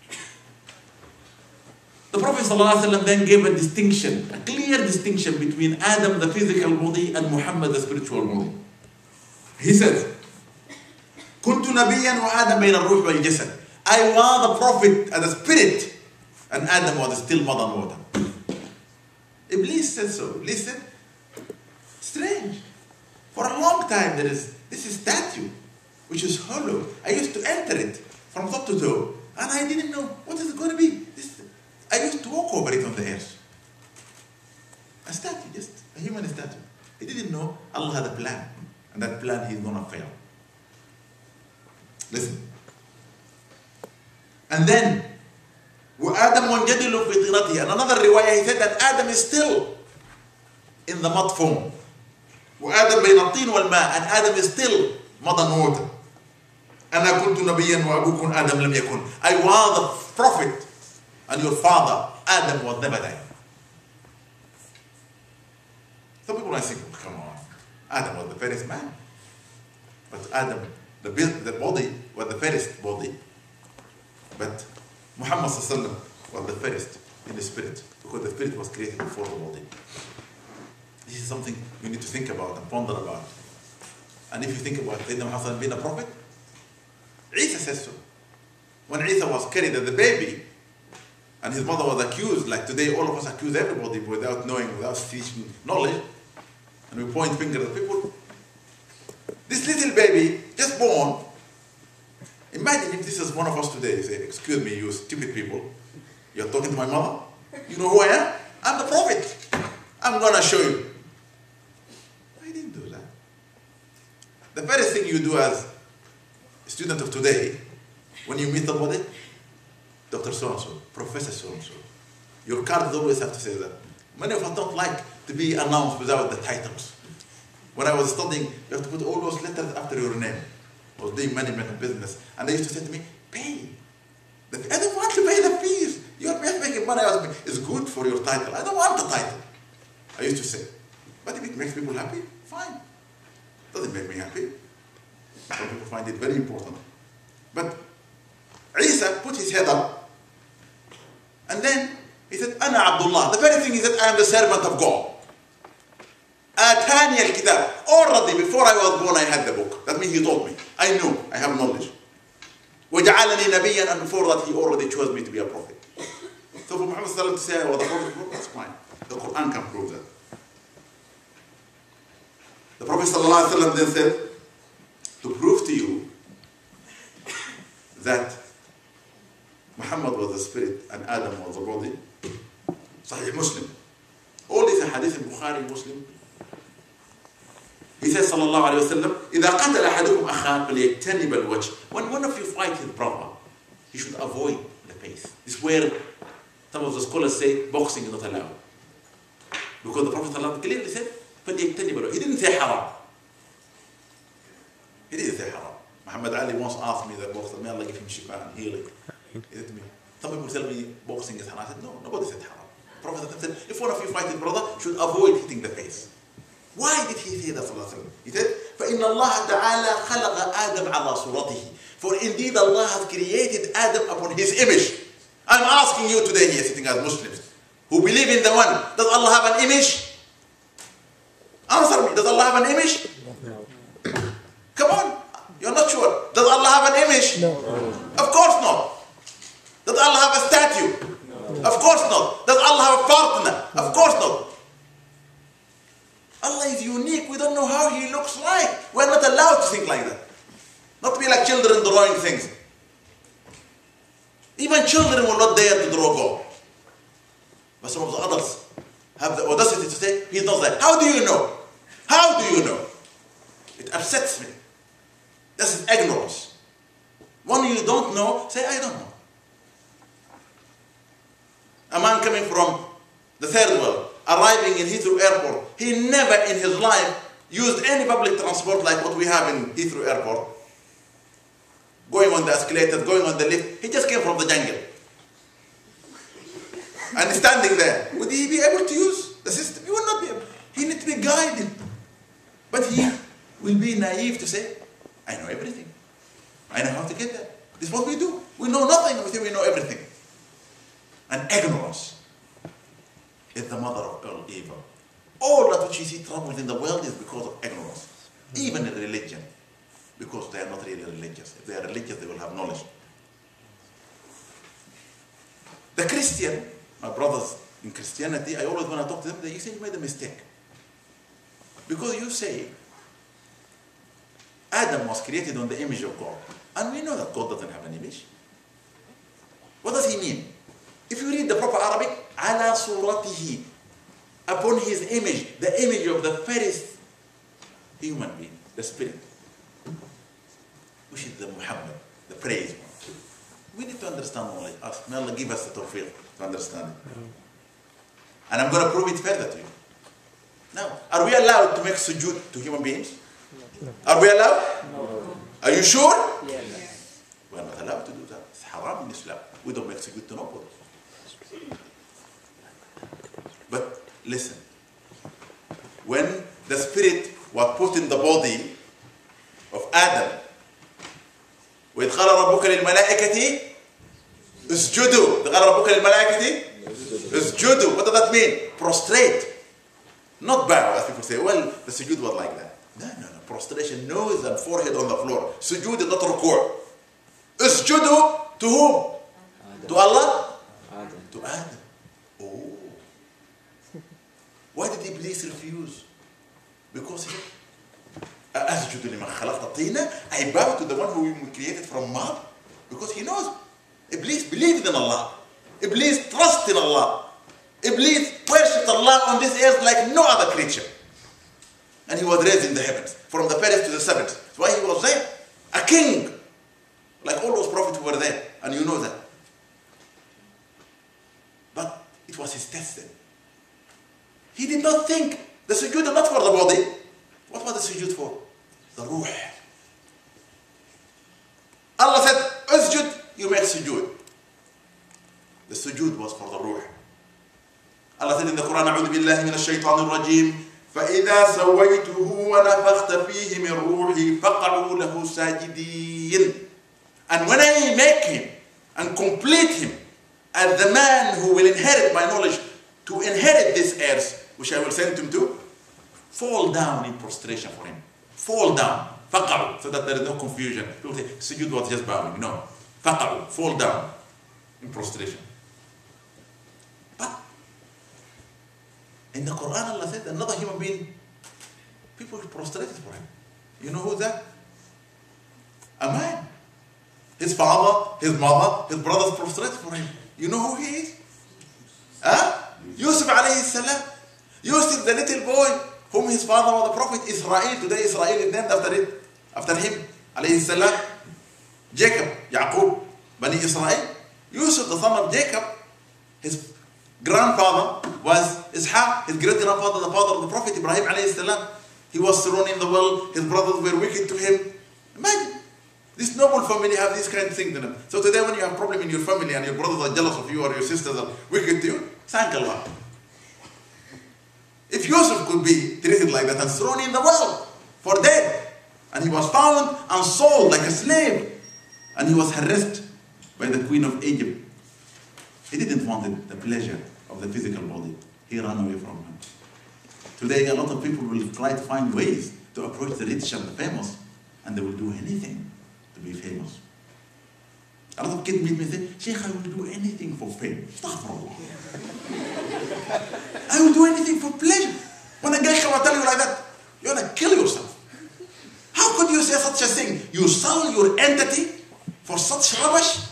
S2: The Prophet ﷺ then gave a distinction, a clear distinction between Adam, the physical body, and Muhammad, the spiritual body. He says, كنت نبيا وآدم بين الروح والجسد. I was the prophet and the spirit, and Adam was still mud and water. Iblis said so. Iblis said, strange. For a long time there is this is statue, which is hollow. I used to enter it from top to toe, and I didn't know what is it going to be. This, I used to walk over it on the earth. A statue, just a human statue. He didn't know Allah had a plan, and that plan He's going to fail. Listen. And then, وَآدَمْ وَنْجَدِلُ فِي طِيرَتِهِ. And another riwayah, he said that Adam is still in the mud form. وآدم بين الطين والماء. And Adam is still mud and water. أنا كنت نبيا وأبوكم آدم لم يكن. I was the prophet, and your father Adam was never there. Some people might think, oh, come on, Adam was the first man. But Adam, the, the body was the first body. But Muhammad ﷺ was the first in the spirit, because the spirit was created before the body. This is something you need to think about and ponder about. And if you think about Sayyidina Muhammad being a prophet, Isa says so. When Isa was carried as a baby, and his mother was accused, like today all of us accuse everybody without knowing, without teaching knowledge, and we point fingers at people. This little baby, just born, imagine if this is one of us today, say, excuse me, you stupid people, you're talking to my mother? You know who I am? I'm the prophet. I'm going to show you. I didn't do that. The very thing you do as a student of today, when you meet somebody, Doctor so-and-so, Professor so-and-so, your cards always have to say that. Many of us don't like to be announced without the titles. When I was studying, you have to put all those letters after your name. I was doing many, many business. And they used to say to me, pay. I don't want to pay the fees. You're making money. It's good for your title. I don't want the title. I used to say. But if it makes people happy, fine. Doesn't make me happy. Some people find it very important. But Isa put his head up. And then he said, Ana Abdullah. The very thing he said, I am the servant of God. Atani al-kitab. Already before I was born, I had the book. That means he told me. I knew. I have knowledge. وَجَعَلَنِي نَبِيًّا. And before that, he already chose me to be a prophet. So for Muhammad to say I was a prophet, that's fine. The Quran can prove that. The Prophet then said, to prove to you that Muhammad was the spirit and Adam was the body, Sahih Muslim. All these hadith in Bukhari, Muslim. He says, sallallahu alayhi wa sallam, إِذَا قَتَلَ أَحَدُكُمْ أَخَاهُ فَلْيَجْتَنِبَ الْوَجْهِ. When one of you fights his brother, he should avoid the face. This is where Some of the scholars say boxing is not allowed. Because the Prophet clearly said, he didn't say haram. He didn't say haram. Muhammad Ali once asked me that boxer, may Allah give him shifa and healing. He said to me, some people tell me boxing is haram. I said, no, nobody said haram. The Prophet said, if one of you fight his brother, should avoid hitting the face. Why did he say that? He said, فَإِنَّ اللَّهَ تَعَالَى خَلَقَ آدَمْ عَلَى صُورَتِهِ. For indeed Allah has created Adam upon his image. I'm asking you today here, sitting as Muslims, who believe in the one, does Allah have an image? Answer me, does Allah have an image?
S4: No.
S2: Come on, you're not sure. Does Allah have an image?
S4: No.
S2: Of course not. Does Allah have a statue? No. Of course not. Does Allah have a partner? Of course not. Allah is unique. We don't know how He looks like. We're not allowed to think like that. Not to be like children drawing things. Even children will not dare to draw God. But some of the adults have the audacity to say, He's not there. How do you know? How do you know? It upsets me. This is ignorance. When you don't know, say, I don't know. A man coming from the third world, arriving in Heathrow Airport, he never in his life used any public transport like what we have in Heathrow Airport. Going on the escalators, going on the lift. He just came from the jungle. And standing there, would he be able to use the system? He will not be able. He needs to be guided. But he will be naive to say, I know everything. I know how to get there. This is what we do. We know nothing, we think we know everything. And ignorance is the mother of all evil. All that which you see trouble in the world is because of ignorance. Even in religion. Because they are not really religious. If they are religious, they will have knowledge. The Christian, my brothers in Christianity, I always, when I talk to them, they say you made a mistake. Because you say, Adam was created on the image of God. And we know that God doesn't have an image. What does he mean? If you read the proper Arabic, ala suratihi, upon his image, the image of the first human being, the spirit, which is the Muhammad, the praised one. We need to understand more like us. May Allah give us the tawfiq to understand it. And I'm going to prove it further to you. Now, are we allowed to make sujood to human beings?
S4: No.
S2: Are we allowed?
S4: No.
S2: Are you sure?
S4: Yes.
S2: We are not allowed to do that. It's haram in Islam. We don't make sujood to nobody. But listen, when the spirit was put in the body of Adam, وإذ قال ربك للملائكة اسجدوا. قال ربك للملائكة اسجدوا. What does that mean? Prostrate. Not bow, as people say. Well, the sujood was like that. No, no, no. Prostration, nose and forehead on the floor. Sujood is not ruku'. Usjudu to whom? Adam. To Allah? Adam. To Adam. Oh. Why did Iblis refuse? Because he said, أَأَسْجُدُ لِمَنْ خَلَقْتَ طِينًا? I bow to the one who we created from mud. Because he knows. Iblis believed in Allah. Iblis trusts in Allah. Iblis worshipped Allah on this earth like no other creature. And he was raised in the heavens, from the first to the seventh. That's why he was there. A king. Like all those prophets who were there. And you know that. But it was his test then. He did not think. The sujood is not for the body. What was the sujood for? The ruh. Allah said, usjud, you make sujood. The sujood was for the ruh. Allah said in the Quran, أعوذ بالله من الشيطان الرجيم فإذا سويته ونفخت فيه من روحي فقعوا له ساجدين. And when I make him and complete him as the man who will inherit my knowledge to inherit this earth, which I will send him to, fall down in prostration for him. Fall down. فقعوا. So that there is no confusion. People say, sujood was just bowing. No. فقعوا. Fall down in prostration. But in the Quran, Allah said another human being, people prostrated for him. You know who that? A man. His father, his mother, his brothers prostrated for him. You know who he is? Huh? Yusuf alayhi salam. Yusuf, the little boy, whom his father was the prophet Israel. Today Israel is named after it, after him, alayhi salam. Jacob, Yaqub, Bani Israel. Yusuf, the son of Jacob, His grandfather was Ishaq, his great grandfather, the father of the Prophet Ibrahim alayhi salam. He was thrown in the well, his brothers were wicked to him. Imagine, this noble family have this kind of thing to them. So today when you have a problem in your family and your brothers are jealous of you or your sisters are wicked to you, thank Allah. If Yusuf could be treated like that and thrown in the well for dead, and he was found and sold like a slave, and he was harassed by the queen of Egypt, he didn't want the pleasure of the physical body. He ran away from him. Today, a lot of people will try to find ways to approach the rich and the famous, and they will do anything to be famous. A lot of kids meet me and say, Sheikh, I will do anything for fame. Astaghfirullah. I will do anything for pleasure. When a guy comes and tell you like that, you're going to kill yourself. How could you say such a thing? You sell your entity for such rubbish?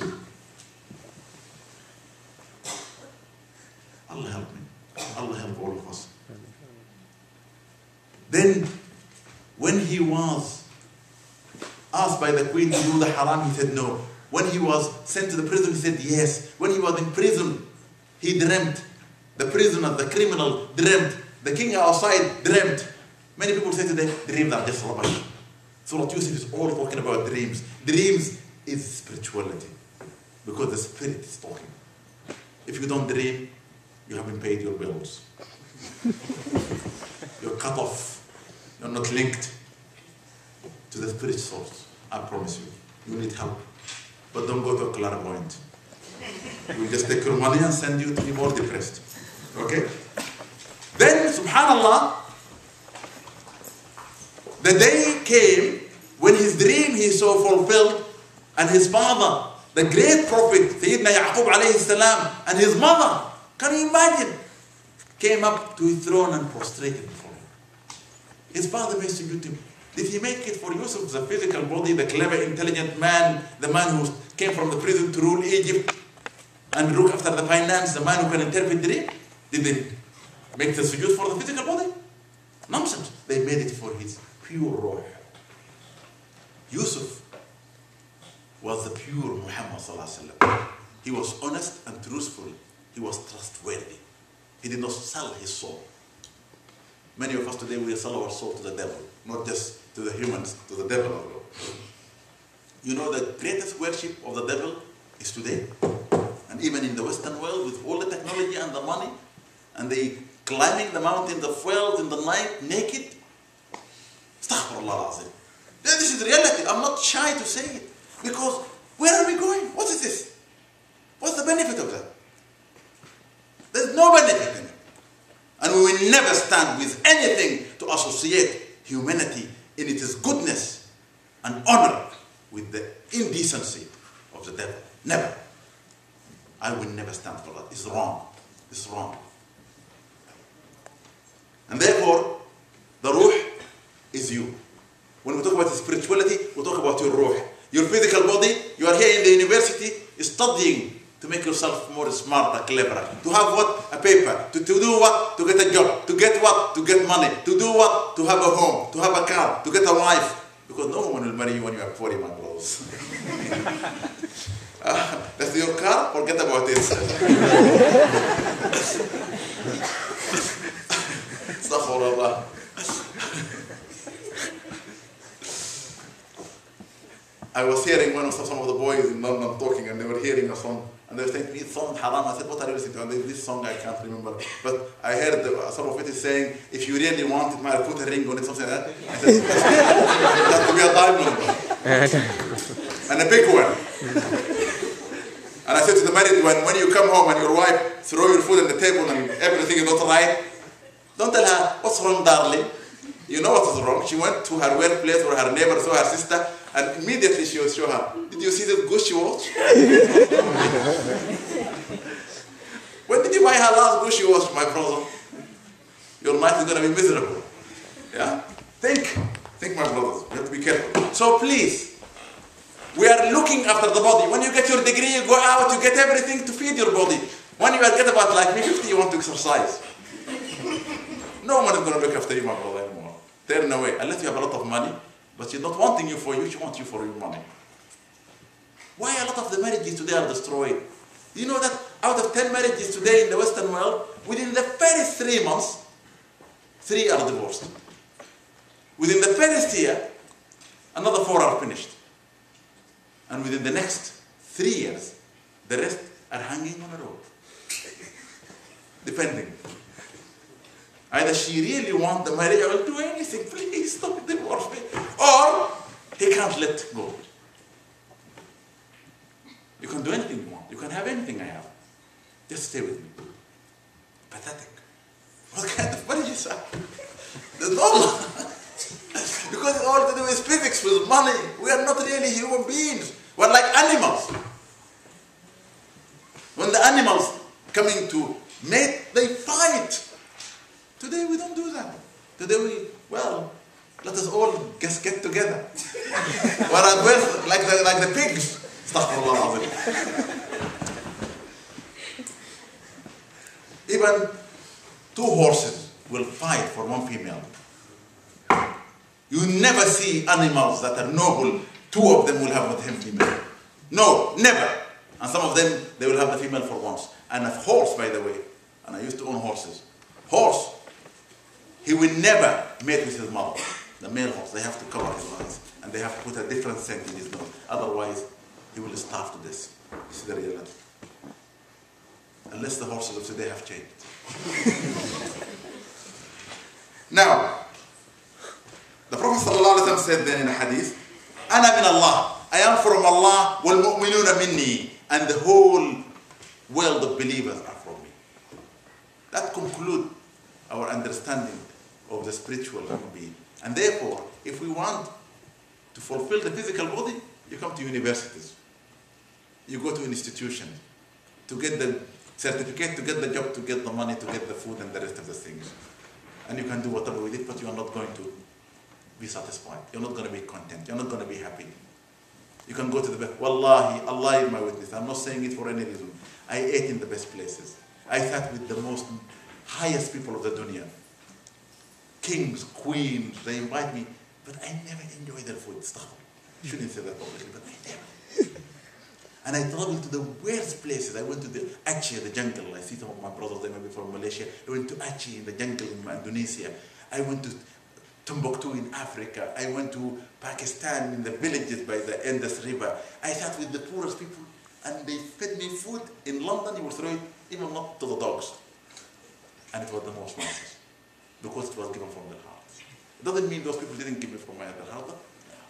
S2: Allah help me. Allah help all of us. Then, when he was asked by the queen to do the haram, he said no. When he was sent to the prison, he said yes. When he was in prison, he dreamt. The prisoner, the criminal, dreamt. The king outside dreamt. Many people say today, dreams are just rubbish. Surah Yusuf is all talking about dreams. Dreams is spirituality. Because the spirit is talking. If you don't dream, you haven't paid your bills. You're cut off. You're not linked to the spirit source. I promise you. You need help. But don't go to a clairvoyant. We'll just take your money and send you to be more depressed. Okay? Then, subhanallah, the day came when his dream he saw fulfilled, and his father, the great prophet, Sayyidina Yaqub alayhi salam, and his mother, can you imagine, came up to his throne and prostrated before him. His father made sujood to him. Did he make it for Yusuf, the physical body, the clever, intelligent man, the man who came from the prison to rule Egypt and look after the finance, the man who can interpret dream? Did they make the sujood for the physical body? Nonsense. They made it for his pure ruh. Yusuf was the pure Muhammad sallallahu alaihi wasallam. He was honest and truthful. He was trustworthy. He did not sell his soul. Many of us today will sell our soul to the devil, not just to the humans, to the devil as well. You know the greatest worship of the devil is today. And even in the Western world, with all the technology and the money, and they climbing the mountains of wealth in the night naked. Astaghfirullah azim. This is reality. I'm not shy to say it. Because where are we going? What is this? What's the benefit of that? There's no benefit in it. And we will never stand with anything to associate humanity in its goodness and honor with the indecency of the devil. Never. I will never stand for that. It's wrong. It's wrong. And therefore, the ruh is you. When we talk about spirituality, we talk about your ruh. Your physical body, you are here in the university studying to make yourself more smarter, cleverer. To have what? A paper. To, to do what? To get a job. To get what? To get money. To do what? To have a home. To have a car. To get a wife. Because no one will marry you when you are forty, my brothers. uh, that's your car? Forget about it. Astaghfirullah. I was hearing one of some of the boys in London talking, and they were hearing a song, and they were saying, "This song haram." I said, "What are you listening to?" And they, this song I can't remember, but I heard the, some of it is saying, "If you really want it, might put a ring on it," something like that. I said, "It has to be a diamond and a big one." And I said to the married one, when you come home and your wife throw your food on the table and everything is not right, don't tell her, "What's wrong, darling?" You know what is wrong. She went to her workplace or her neighbor, saw her sister, and immediately she will show her, "Did you see this Gucci watch?" When did you buy her last Gucci watch, my brother? Your life is going to be miserable. Yeah? Think. Think, my brothers. You have to be careful. So please, we are looking after the body. When you get your degree, you go out, you get everything to feed your body. When you get about like me, fifty, you want to exercise. No one is going to look after you, my brother, anymore. Turn away. Unless you have a lot of money, but she's not wanting you for you, she wants you for your money. Why a lot of the marriages today are destroyed? You know that out of ten marriages today in the Western world, within the first three months, three are divorced. Within the first year, another four are finished. And within the next three years, the rest are hanging on a rope. Depending. Either she really wants the marriage, I will do anything, please don't divorce me. Or he can't let go. You can do anything you want. You can have anything I have. Just stay with me. Pathetic. What kind of marriages are? There's no. Because it's all to do with physics, with money. We are not really human beings. We're like animals. When the animals coming to mate, they fight. Today we don't do that. Today we, well, let us all just get together. We're at worst, like the, like the pigs. Astaghfirullah. Even two horses will fight for one female. You never see animals that are noble, two of them will have with him female. No, never. And some of them, they will have the female for once. And a horse, by the way, and I used to own horses. Horse, he will never mate with his mother. The male horse, they have to cover his eyes. And they have to put a different scent in his nose. Otherwise, he will starve to death. This is the reality. Unless the horses of today have changed. Now, the Prophet ﷺ said then in a hadith, أنا من Allah. I am from Allah, والمؤمنون مني, and the whole world of believers are from me. That concludes our understanding of the spiritual human being. And therefore, if we want to fulfill the physical body, you come to universities. You go to institutions to get the certificate, to get the job, to get the money, to get the food and the rest of the things. And you can do whatever with it, but you are not going to be satisfied. You're not going to be content. You're not going to be happy. You can go to the best. Wallahi, Allah is my witness. I'm not saying it for any reason. I ate in the best places. I sat with the most highest people of the dunya. Kings, queens, they invite me, but I never enjoy their food. I shouldn't say that publicly, but I never. And I traveled to the worst places. I went to the Aceh, the jungle. I see some of my brothers, they may be from Malaysia. I went to Aceh in the jungle in Indonesia. I went to Timbuktu in Africa. I went to Pakistan in the villages by the Indus River. I sat with the poorest people and they fed me food. In London, you would throw it even not to the dogs. And it was the most nice because it was given from their hearts. It doesn't mean those people didn't give me from my other heart. No.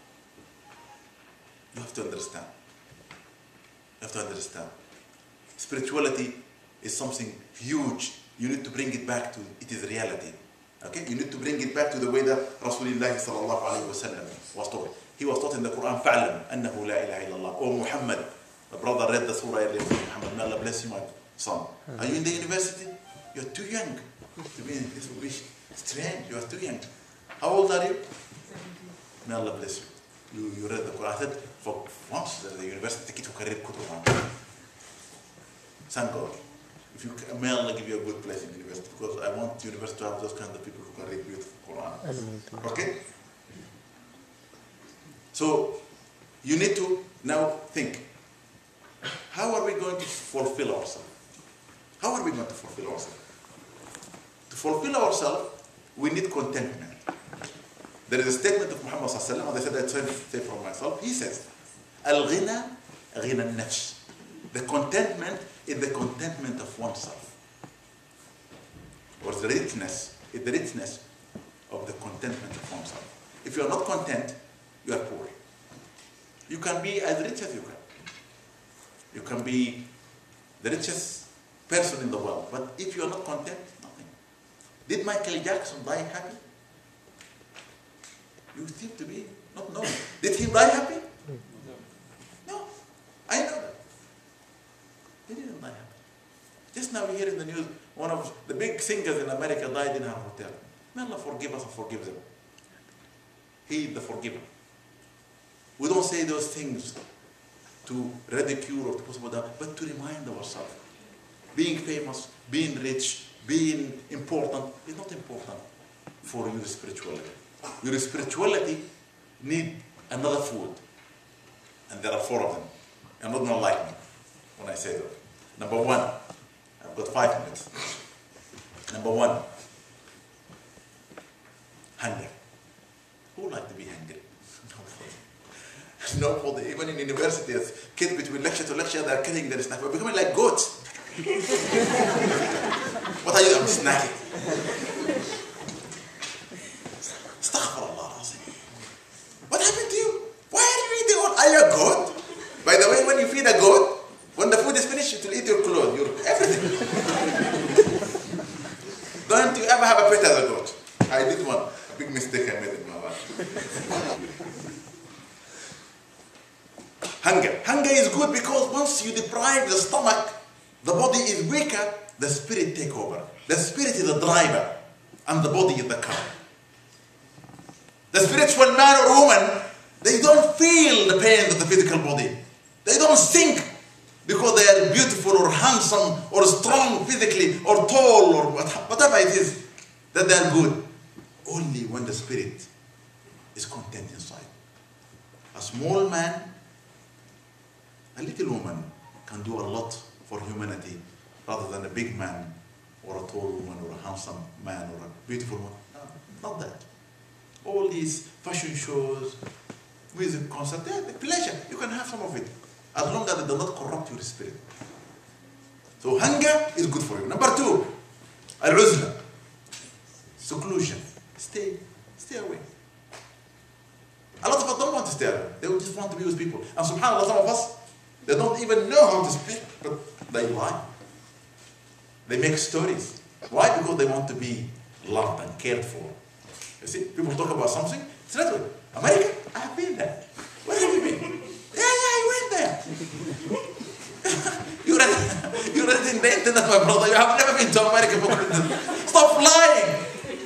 S2: You have to understand. You have to understand. Spirituality is something huge. You need to bring it back to it is reality. Okay? You need to bring it back to the way that Rasulullah sallallahu alayhi wa sallam was taught. He was taught in the Quran, فَعْلَمْ أَنَّهُ لَا إِلَهَ إِلَّا اللَّهُ. Oh Muhammad, the brother read the surah earlier. Muhammad, may Allah bless you, my son. Are you in the university? You're too young to be in this. Will be strange. You are too young. How old are you? May Allah bless you. You, you read the Quran. I said, for once, the university ticket to read Quran. Thank God. If you, may Allah give you a good place in university, because I want university to have those kind of people who can read beautiful Quran. Okay? So, you need to now think, how are we going to fulfill ourselves? How are we going to fulfill ourselves? To fulfill ourselves, we need contentment. There is a statement of Muhammad sallallahu alaihi wasallam, and I said, I say from myself, he says, Al-ghina, ghina al-nafs. The contentment is the contentment of oneself. Or the richness is the richness of the contentment of oneself. If you are not content, you are poor. You can be as rich as you can. You can be the richest person in the world, but if you are not content, nothing. Did Michael Jackson die happy? You seem to be not knowing. Did he die happy? No. I know that. He didn't die happy. Just now we hear in the news, one of the big singers in America died in her hotel. May Allah forgive us and forgive them. He is the forgiver. We don't say those things to ridicule or to put someone down, but to remind ourselves. Being famous, being rich, being important is not important for your spirituality. Your spirituality need another food. And there are four of them. You're not going to like me when I say that. Number one, I've got five minutes. Number one, hunger. Who like to be hungry? Nobody. Even in universities, kids between lecture to lecture, they're killing their snack. We're becoming like goats. What are you? I'm snacking. Astaghfirullah. What happened to you? Why are you eating all? Are you a goat? By the way, when you feed a goat, when the food is finished, it will eat your clothes, your everything. Don't you ever have a pet as a goat? I did one. A big mistake I made in my life. Hunger. Hunger is good because once you deprive the stomach, the body is weaker, the spirit take over. The spirit is the driver, and the body is the car. The spiritual man or woman, they don't feel the pain of the physical body. They don't sink because they are beautiful or handsome or strong physically or tall or whatever it is, that they are good. Only when the spirit is content inside. A small man, a little woman can do a lot for humanity rather than a big man or a tall woman or a handsome man or a beautiful woman. No, not that. All these fashion shows, music concerts, yeah, the pleasure, you can have some of it as long as it does not corrupt your spirit. So hunger is good for you. Number two, al-uzla, seclusion. Stay, stay away. A lot of us don't want to stay away. They just want to be with people. And subhanAllah, some of us, they don't even know how to speak, but they lie. They make stories. Why? Because they want to be loved and cared for. You see, people talk about something, it's not good. America, I have been there. Where have you been? Yeah, yeah, I went there. you read you read in the internet, my brother. You have never been to America before. Stop lying.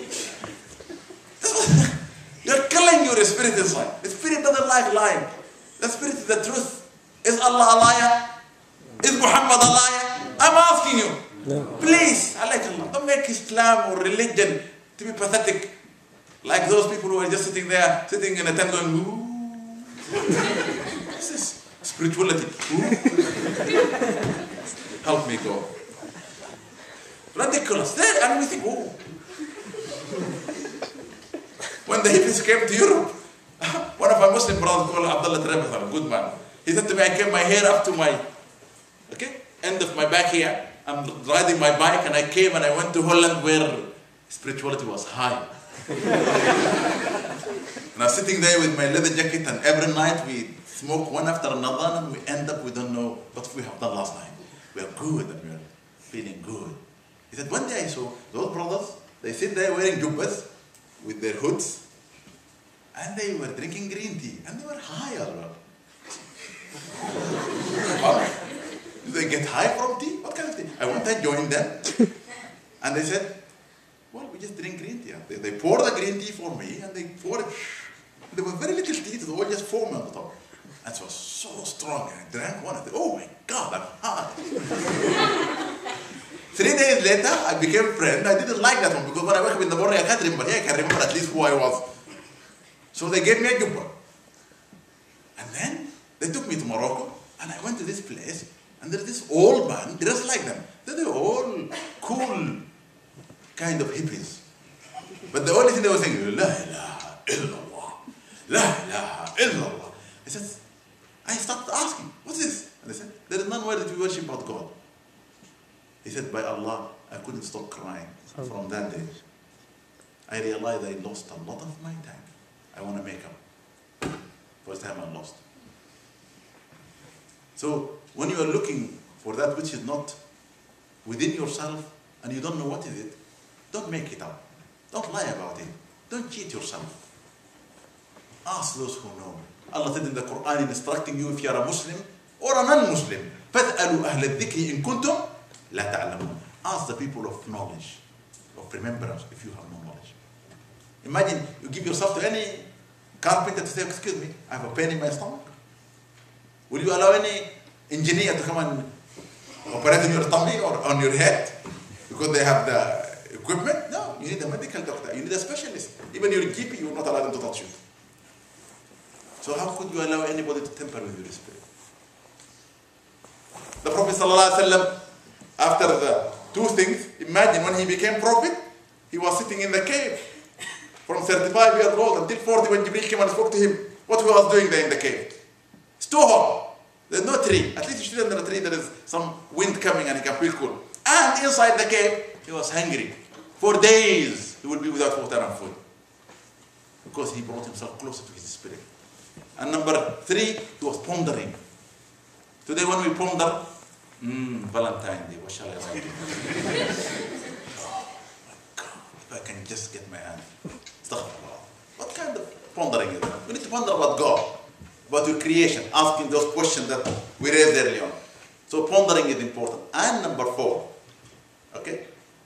S2: You're killing your spirit inside. The spirit doesn't like lying. The spirit is the truth. Is Allah a liar? Is Muhammad a liar? I'm asking you. No. Please, Allah, don't make Islam or religion to be pathetic. Like those people who are just sitting there, sitting in a tent going, ooh. This is spirituality. Ooh. Help me, God. Ridiculous. There, and we think, oh. When the hippies came to Europe, one of my Muslim brothers called Abdullah Trebeth, a good man. He said to me, I kept my hair up to my, okay, end of my back here. I'm riding my bike and I came and I went to Holland where spirituality was high. And I was sitting there with my leather jacket and every night we smoke one after another and we end up, we don't know what we have done last night. We are good and we are feeling good. He said, one day I saw those brothers, they sit there wearing jubbas with their hoods and they were drinking green tea and they were high as well. Do they get high from tea? What kind of tea? I went and joined them and they said, well, we just drink green tea. They, they poured the green tea for me and they poured it. There was very little tea, it was all just foam on the top. And it was so strong. I drank one and I said, oh my God, I'm high. Three days later, I became a friend. I didn't like that one because when I wake up in the morning, I can't remember. Here I can remember at least who I was. So they gave me a jubba. And then they took me to Morocco and I went to this place and there's this old man dressed like them. They're all cool kind of hippies. But the only thing they were saying, La ilaha illallah, La ilaha illallah. I said, I started asking, what's this? And they said, there is none where that we worship but God. He said, by Allah, I couldn't stop crying from that day. I realized I lost a lot of my time. I want to make up. First time I lost. So when you are looking for that which is not within yourself and you don't know what is it, don't make it up. Don't lie about it. Don't cheat yourself. Ask those who know. Allah said in the Quran, instructing you if you are a Muslim or a non-Muslim. فَاسْأَلُوا أَهْلَ الذِّكْرِ إِن كُنْتُمْ لَا تَعْلَمُونَ. Ask the people of knowledge, of remembrance, if you have no knowledge. Imagine you give yourself to any carpenter to say, excuse me, I have a pain in my stomach. Will you allow any engineer to come and operate on your tummy or on your head because they have the equipment? No, you need a medical doctor, you need a specialist. Even your G P, you will not allow them to touch you. So how could you allow anybody to tamper with your spirit? The Prophet ﷺ, after the two things, imagine when he became prophet, he was sitting in the cave from thirty-five years old until forty when Jibreel came and spoke to him. What he was doing there in the cave? It's too hot. There's no tree. At least you should under a tree there is some wind coming and he can feel cool. And inside the cave, he was hungry. For days, he would be without water and food. Because he brought himself closer to his spirit. And number three, he was pondering. Today when we ponder, mm, Valentine's Day, what shall I write? Oh my God, if I can just get my hand. Astaghfirullah. What kind of pondering is that? We need to ponder about God, about your creation, asking those questions that we raised earlier on. So pondering is important. And number four, okay?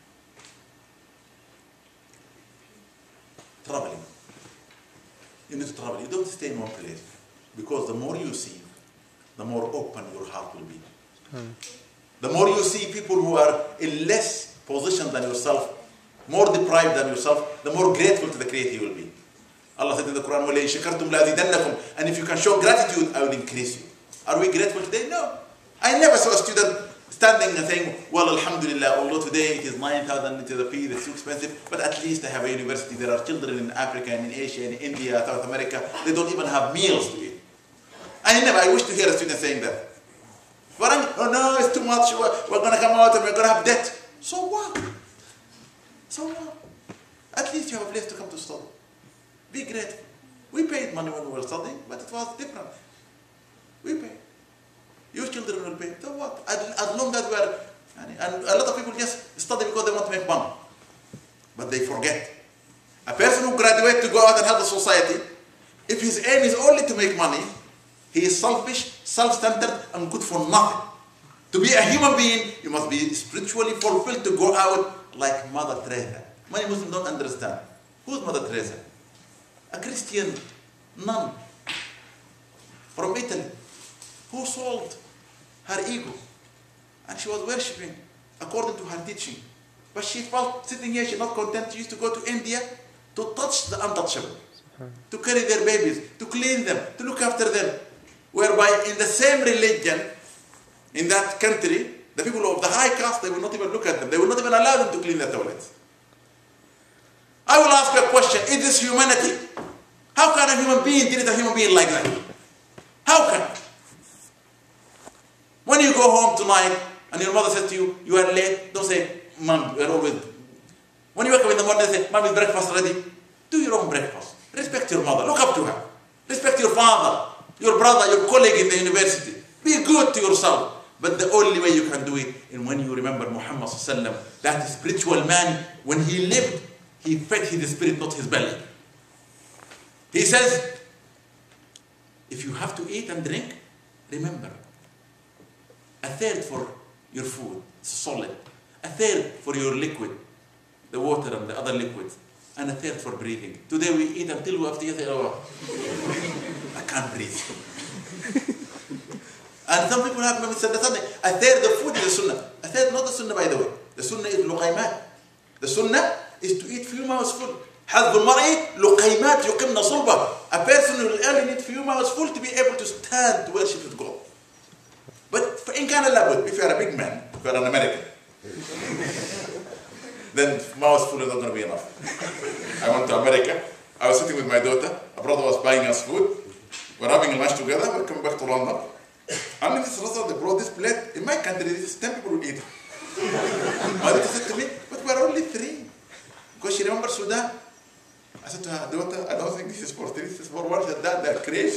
S2: Traveling. You need to travel. You don't stay in one place. Because the more you see, the more open your heart will be. Hmm. The more you see people who are in less position than yourself, more deprived than yourself, the more grateful to the Creator you will be. Allah said in the Quran, وَلَئِن شَكَرْتُمْ لَأَزِيدَنَّكُمْ. And if you can show gratitude, I will increase you. Are we grateful today? No. I never saw a student standing and saying, well, alhamdulillah, although today it is nine thousand into the fee, it's too expensive, but at least I have a university. There are children in Africa and in Asia and in India, South America, they don't even have meals to eat. I never, I wish to hear a student saying that. But I'm, oh no, it's too much, we're, we're going to come out and we're going to have debt. So what? So what? At least you have a place to come to study. Be grateful. We paid money when we were studying, but it was different. We paid. Your children will pay. So what? As, as long as we are, and a lot of people just study because they want to make money. But they forget. A person who graduates to go out and help the society, if his aim is only to make money, he is selfish, self-centered, and good for nothing. To be a human being, you must be spiritually fulfilled to go out like Mother Teresa. Many Muslims don't understand. Who's Mother Teresa? A Christian nun from Italy who sold her ego. And she was worshipping according to her teaching. But she felt sitting here, she's not content. She used to go to India to touch the untouchable, to carry their babies, to clean them, to look after them. Whereby in the same religion, in that country, the people of the high caste, they will not even look at them. They will not even allow them to clean their toilets. I will ask you a question. Is this humanity? How can a human being treat a human being like that? How can? When you go home tonight and your mother says to you, you are late, don't say, Mom, we are always... When you wake up in the morning and say, Mom, is breakfast ready? Do your own breakfast. Respect your mother. Look up to her. Respect your father, your brother, your colleague in the university. Be good to yourself. But the only way you can do it is when you remember Muhammad sallallahu alaihi wasallam, that spiritual man, when he lived, he fed his spirit, not his belly. He says, if you have to eat and drink, remember, a third for your food, solid. A third for your liquid, the water and the other liquids. And a third for breathing. Today we eat until we have to say, oh, I can't breathe. And some people have misunderstanding. A third of food is the sunnah. A third not the sunnah, by the way. The sunnah is luqaymat. The sunnah is to eat few mouthfuls. حظ المرء لقيمات يقمن صلبه. A person will only need few mouthfuls to be able to stand to worship with God. But in كان لابد, if you are a big man, if you are an American, then mouthful is not going to be enough. I went to America. I was sitting with my daughter. A brother was buying us food. We're having lunch together. We're coming back to London. And in this restaurant, they brought this plate. In my country, this is ten people will eat. My daughter said to me, but we're only three. Because she remembers Sudan. I said to her, daughter, I don't think this is for three. This is for one. She said, Dad, they're crazy.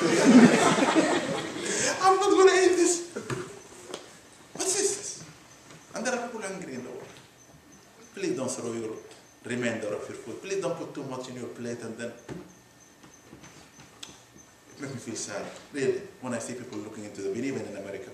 S2: I'm not going to eat this. What is this? And there are people hungry in the world. Please don't throw your remainder of your food. Please don't put too much in your plate and then... It makes me feel sad, really, when I see people looking into the bin, even in America.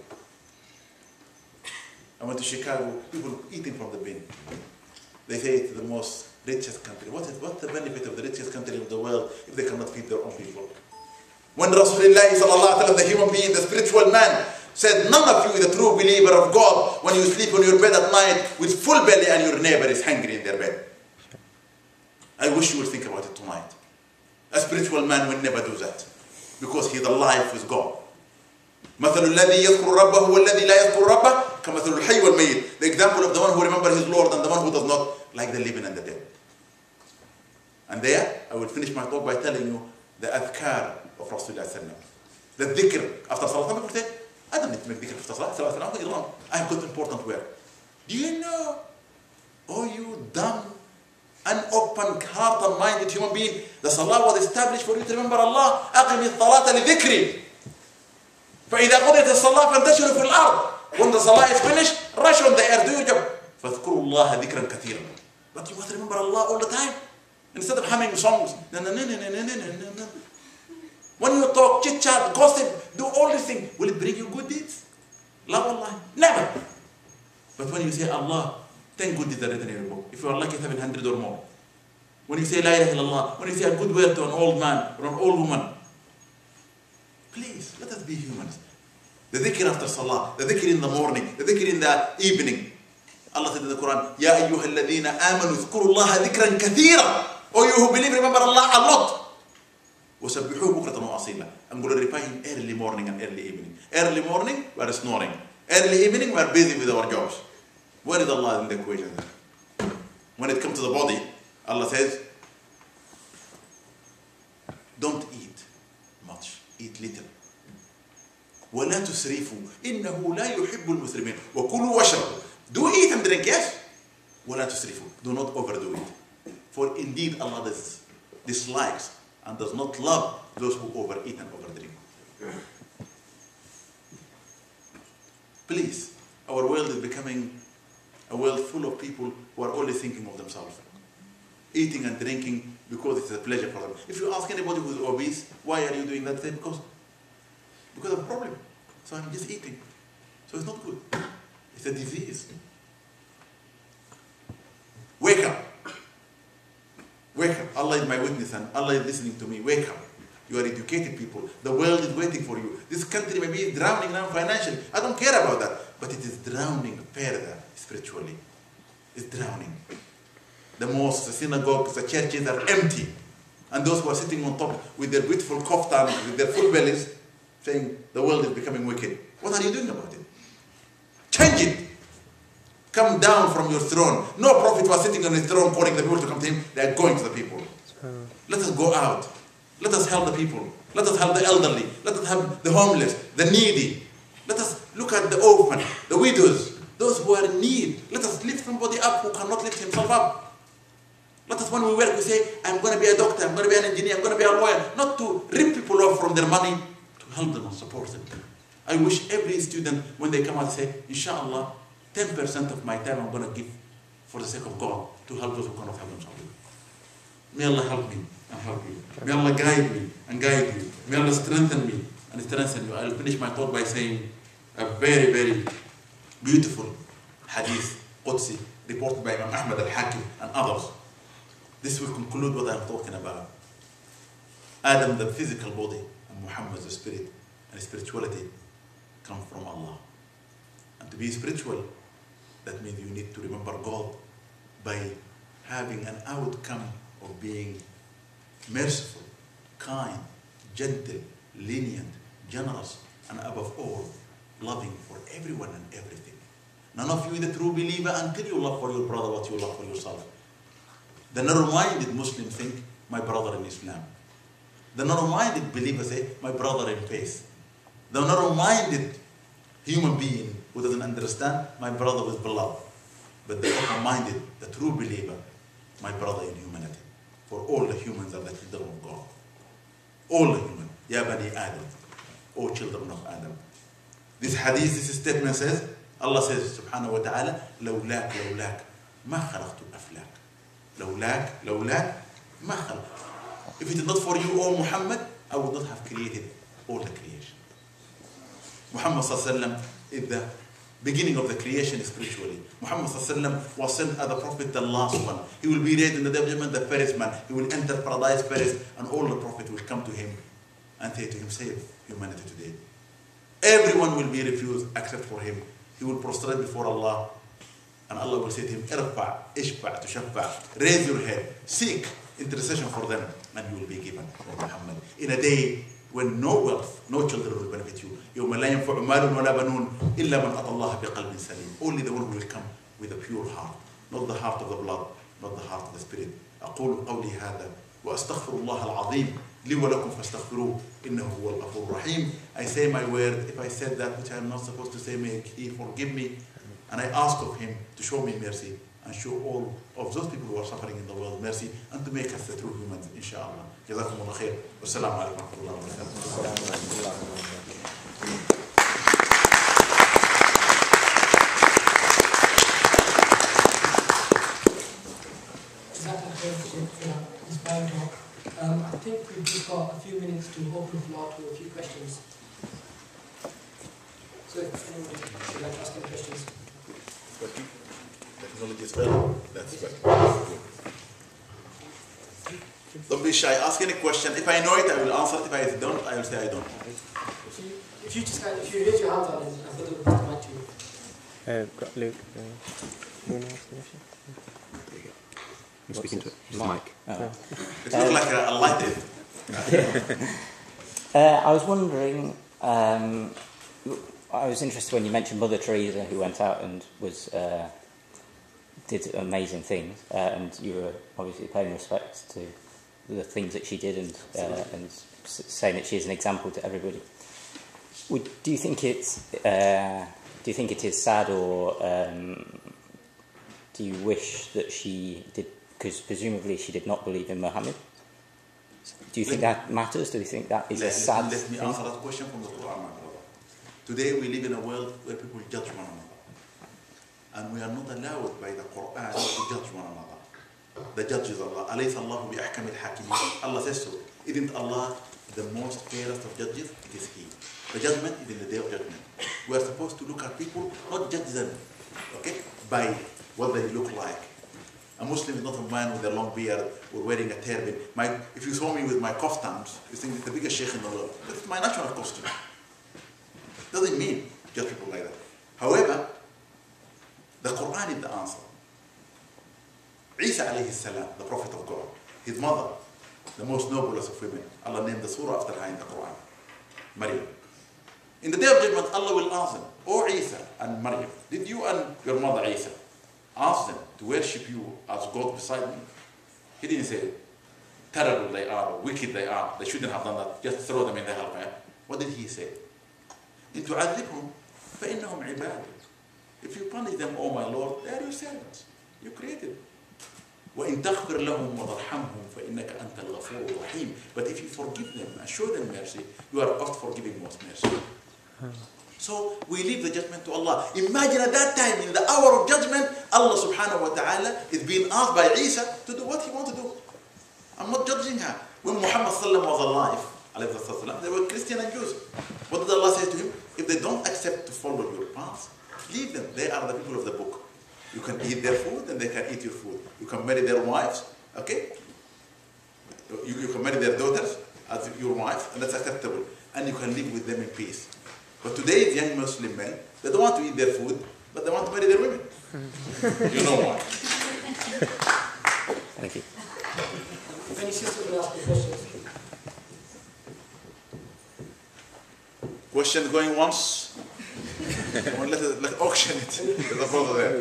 S2: I went to Chicago, people eating from the bin. They say it's the most richest country. What is, what's the benefit of the richest country of the world if they cannot feed their own people? When Rasulullah sallallahu alaihi wasallam, the human being, the spiritual man, said, none of you is a true believer of God when you sleep on your bed at night with full belly and your neighbor is hungry in their bed. I wish you would think about it tonight. A spiritual man will never do that because he's alive with God. مثل الذي يذكر ربه والذي لا يذكر ربه كمثل الحي والميت. The example of the one who remembers his Lord and the one who does not, like the living and the dead. And there, I will finish my talk by telling you the adhkar of Rasulullah sallallahu alaihi wasallam. The dhikr after salah. Some people say, I don't need to make dhikr after salah. Salah, I have got important work. Do you know, oh you dumb, unopened heart and minded human being, the salah was established for you to remember Allah. أقم الصلاة لذكري. فإذا قضيت الصلاة فانتشروا في الأرض. When the salah is finished, rush on the earth, do your job. فاذكروا الله ذكرا كثيرا. But you must remember Allah all the time. Instead of humming songs. No, no, no, no, no, no, no, no. When you talk, chit chat, gossip, do all these things, will it bring you good deeds? La wallah, never. But when you say Allah, ten good deeds are written in your book. If you are lucky, seven hundred or more. When you say La ilaha illallah, when you say a good word to an old man or an old woman, please, let us be humans. The dhikr after salah, the dhikr in the morning, the dhikr in the evening. Allah said in the Quran, Ya ayyuha alladhina amanu dhkuru Allah dhikran kathira. Oh, you who believe, remember Allah a lot. وَسَبِّحُوهُ بُكْرَةً وَأَصِيلًا. I'm going to reply him early morning and early evening. Early morning, we are snoring. Early evening, we are busy with our jobs. Where is Allah in the equation? When it comes to the body, Allah says, don't eat much, eat little. وَلَا تُسْرِفُوا إِنَّهُ لَا يُحِبُّ الْمُسْرِفِينَ وَكُلُوا وَاشْرَبُوا. Do eat and drink, yes? وَلَا تُسْرِفُوا. Do not overdo it. For indeed Allah does, dislikes and does not love those who overeat and overdrink. Please, our world is becoming a world full of people who are only thinking of themselves. Eating and drinking because it's a pleasure for them. If you ask anybody who's obese, why are you doing that? Say, because, because of a problem. So I'm just eating. So it's not good. It's a disease. Wake up. Wake up. Allah is my witness and Allah is listening to me. Wake up. You are educated people. The world is waiting for you. This country maybe is drowning now financially. I don't care about that. But it is drowning further spiritually. It's drowning. The mosques, the synagogues, the churches are empty. And those who are sitting on top with their beautiful koftan, with their full bellies, saying the world is becoming wicked. What are you doing about it? Change it. Come down from your throne. No prophet was sitting on his throne calling the people to come to him. They are going to the people. Let us go out. Let us help the people. Let us help the elderly. Let us help the homeless, the needy. Let us look at the orphan, the widows, those who are in need. Let us lift somebody up who cannot lift himself up. Let us, when we work, we say, I'm going to be a doctor, I'm going to be an engineer, I'm going to be a lawyer. Not to rip people off from their money, to help them and support them. I wish every student, when they come out, say, Inshallah, ten percent of my time I'm going to give for the sake of God to help those who cannot help themselves. May Allah help me and help you. May Allah guide me and guide you. May Allah strengthen me and strengthen you. I'll finish my talk by saying a very, very beautiful hadith, Qudsi, reported by Imam Ahmad al-Hakim and others. This will conclude what I'm talking about. Adam, the physical body, and Muhammad, the spirit, and spirituality come from Allah. And to be spiritual, that means you need to remember God by having an outcome of being merciful, kind, gentle, lenient, generous, and above all, loving for everyone and everything. None of you is a true believer until you love for your brother what you love for yourself. The narrow-minded Muslim think, my brother in Islam. The narrow-minded believer say, my brother in faith. The narrow-minded human being who doesn't understand, my brother with blood. But the open-minded, the true believer, my brother in humanity. For all the humans are the children of God. All the humans. Ya Bani Adam. O children of Adam. This hadith, this statement says, Allah says, subhanahu wa ta'ala, لولاك لولاك ما خلقت الأفلاك. لولاك لولاك ما خلق. If it is not for you, O Muhammad, I would not have created all the creation. Muhammad sallallahu alaihi wasallam is the beginning of the creation spiritually. Muhammad sallallahu alaihi wasallam was sent as the prophet, the last one. He will be raised in the day of judgment, the first man. He will enter paradise first, and all the prophets will come to him and say to him, save humanity today. Everyone will be refused except for him. He will prostrate before Allah, and Allah will say to him, irfa, ishfa, tushaffa, raise your head, seek intercession for them, and you will be given, O Muhammad. In a day when no wealth, no children will benefit you. يوم لا ينفع مال ولا بنون إلا من أتى الله بقلب سليم. Only the one who will come with a pure heart, not the heart of the blood, not the heart of the spirit. أقول قولي هذا وأستغفر الله العظيم لي ولكم فاستغفروه إنه هو الغفور الرحيم. I say my word. If I said that which I am not supposed to say, may He forgive me. And I ask of Him to show me mercy and show all of those people who are suffering in the world mercy and to make us the true humans, inshallah. جزاكم الله خير. والسلام عليكم ورحمة الله وبركاته.
S3: Um, I think we've just got a few minutes to open the floor to a few questions. So if anyone would like to ask any questions.
S2: Technology is well. That's good. Don't be shy. Ask any question. If I know it, I will answer it. If I don't, I will say I don't.
S3: If you, if you just if you raise your hand, I'll I'll put the mic to you.
S4: Uh, got Luke. Uh, you want to ask the question? I'm speaking to his mic.
S5: Oh.
S2: It looks like a, a lighted.
S5: uh, I was wondering, um, I was interested when you mentioned Mother Teresa, who went out and was uh, did amazing things, uh, and you were obviously paying respects to the things that she did, and uh, and s- saying that she is an example to everybody. Would, do you think it's uh, do you think it is sad, or um, do you wish that she did? Because presumably she did not believe in Muhammad. Do you think that matters? Do you think that is
S2: let,
S5: a sad
S2: Let me
S5: thing?
S2: answer that question from the Quran, my brother. Today we live in a world where people judge one another. And we are not allowed by the Quran to judge one another. The judge is Allah. أَلَيْسَ اللَّهُ بِأَحْكَمِ الْحَاكِمِينَ. Allah says so. Isn't Allah the most fairest of judges? It is He. The judgment is in the day of judgment. We are supposed to look at people, not judge them, okay, by what they look like. A Muslim is not a man with a long beard or wearing a turban. My, if you saw me with my kaftans, you think it's the biggest sheikh in the world. But it's my national costume. Doesn't mean judge people like that. However, the Quran is the answer. Isa alayhi salam, the Prophet of God, his mother, the most noblest of women. Allah named the surah after her in the Quran, Maryam. In the day of judgment, Allah will ask them, O Isa and Maryam, did you and your mother Isa ask them to worship you as God beside me? He didn't say, terrible they are, or wicked they are, they shouldn't have done that, just throw them in the hellfire. What did he say? إن تعذبهم فإنهم عبادك. If you punish them, oh my Lord, they are your servants. You created them. وإن تغفر لهم وترحمهم فإنك أنت الغفور الرحيم. But if you forgive them and show them mercy, you are oft forgiving most mercy. So we leave the judgment to Allah. Imagine at that time, in the hour of judgment, Allah subhanahu wa ta'ala is being asked by Isa to do what he wants to do. I'm not judging her. When Muhammad sallam was alive, alayhi they were Christian and Jews. What did Allah say to him? If they don't accept to follow your path, leave them. They are the people of the book. You can eat their food and they can eat your food. You can marry their wives, okay? You, you can marry their daughters as your wife, and that's acceptable. And you can live with them in peace. But today's young Muslim men, they don't want to eat their food, but they want to marry their women. You know why?
S5: Thank you.
S3: If any sister will ask the questions.
S2: Question going once? Or let it, let auction it. There's a brother there.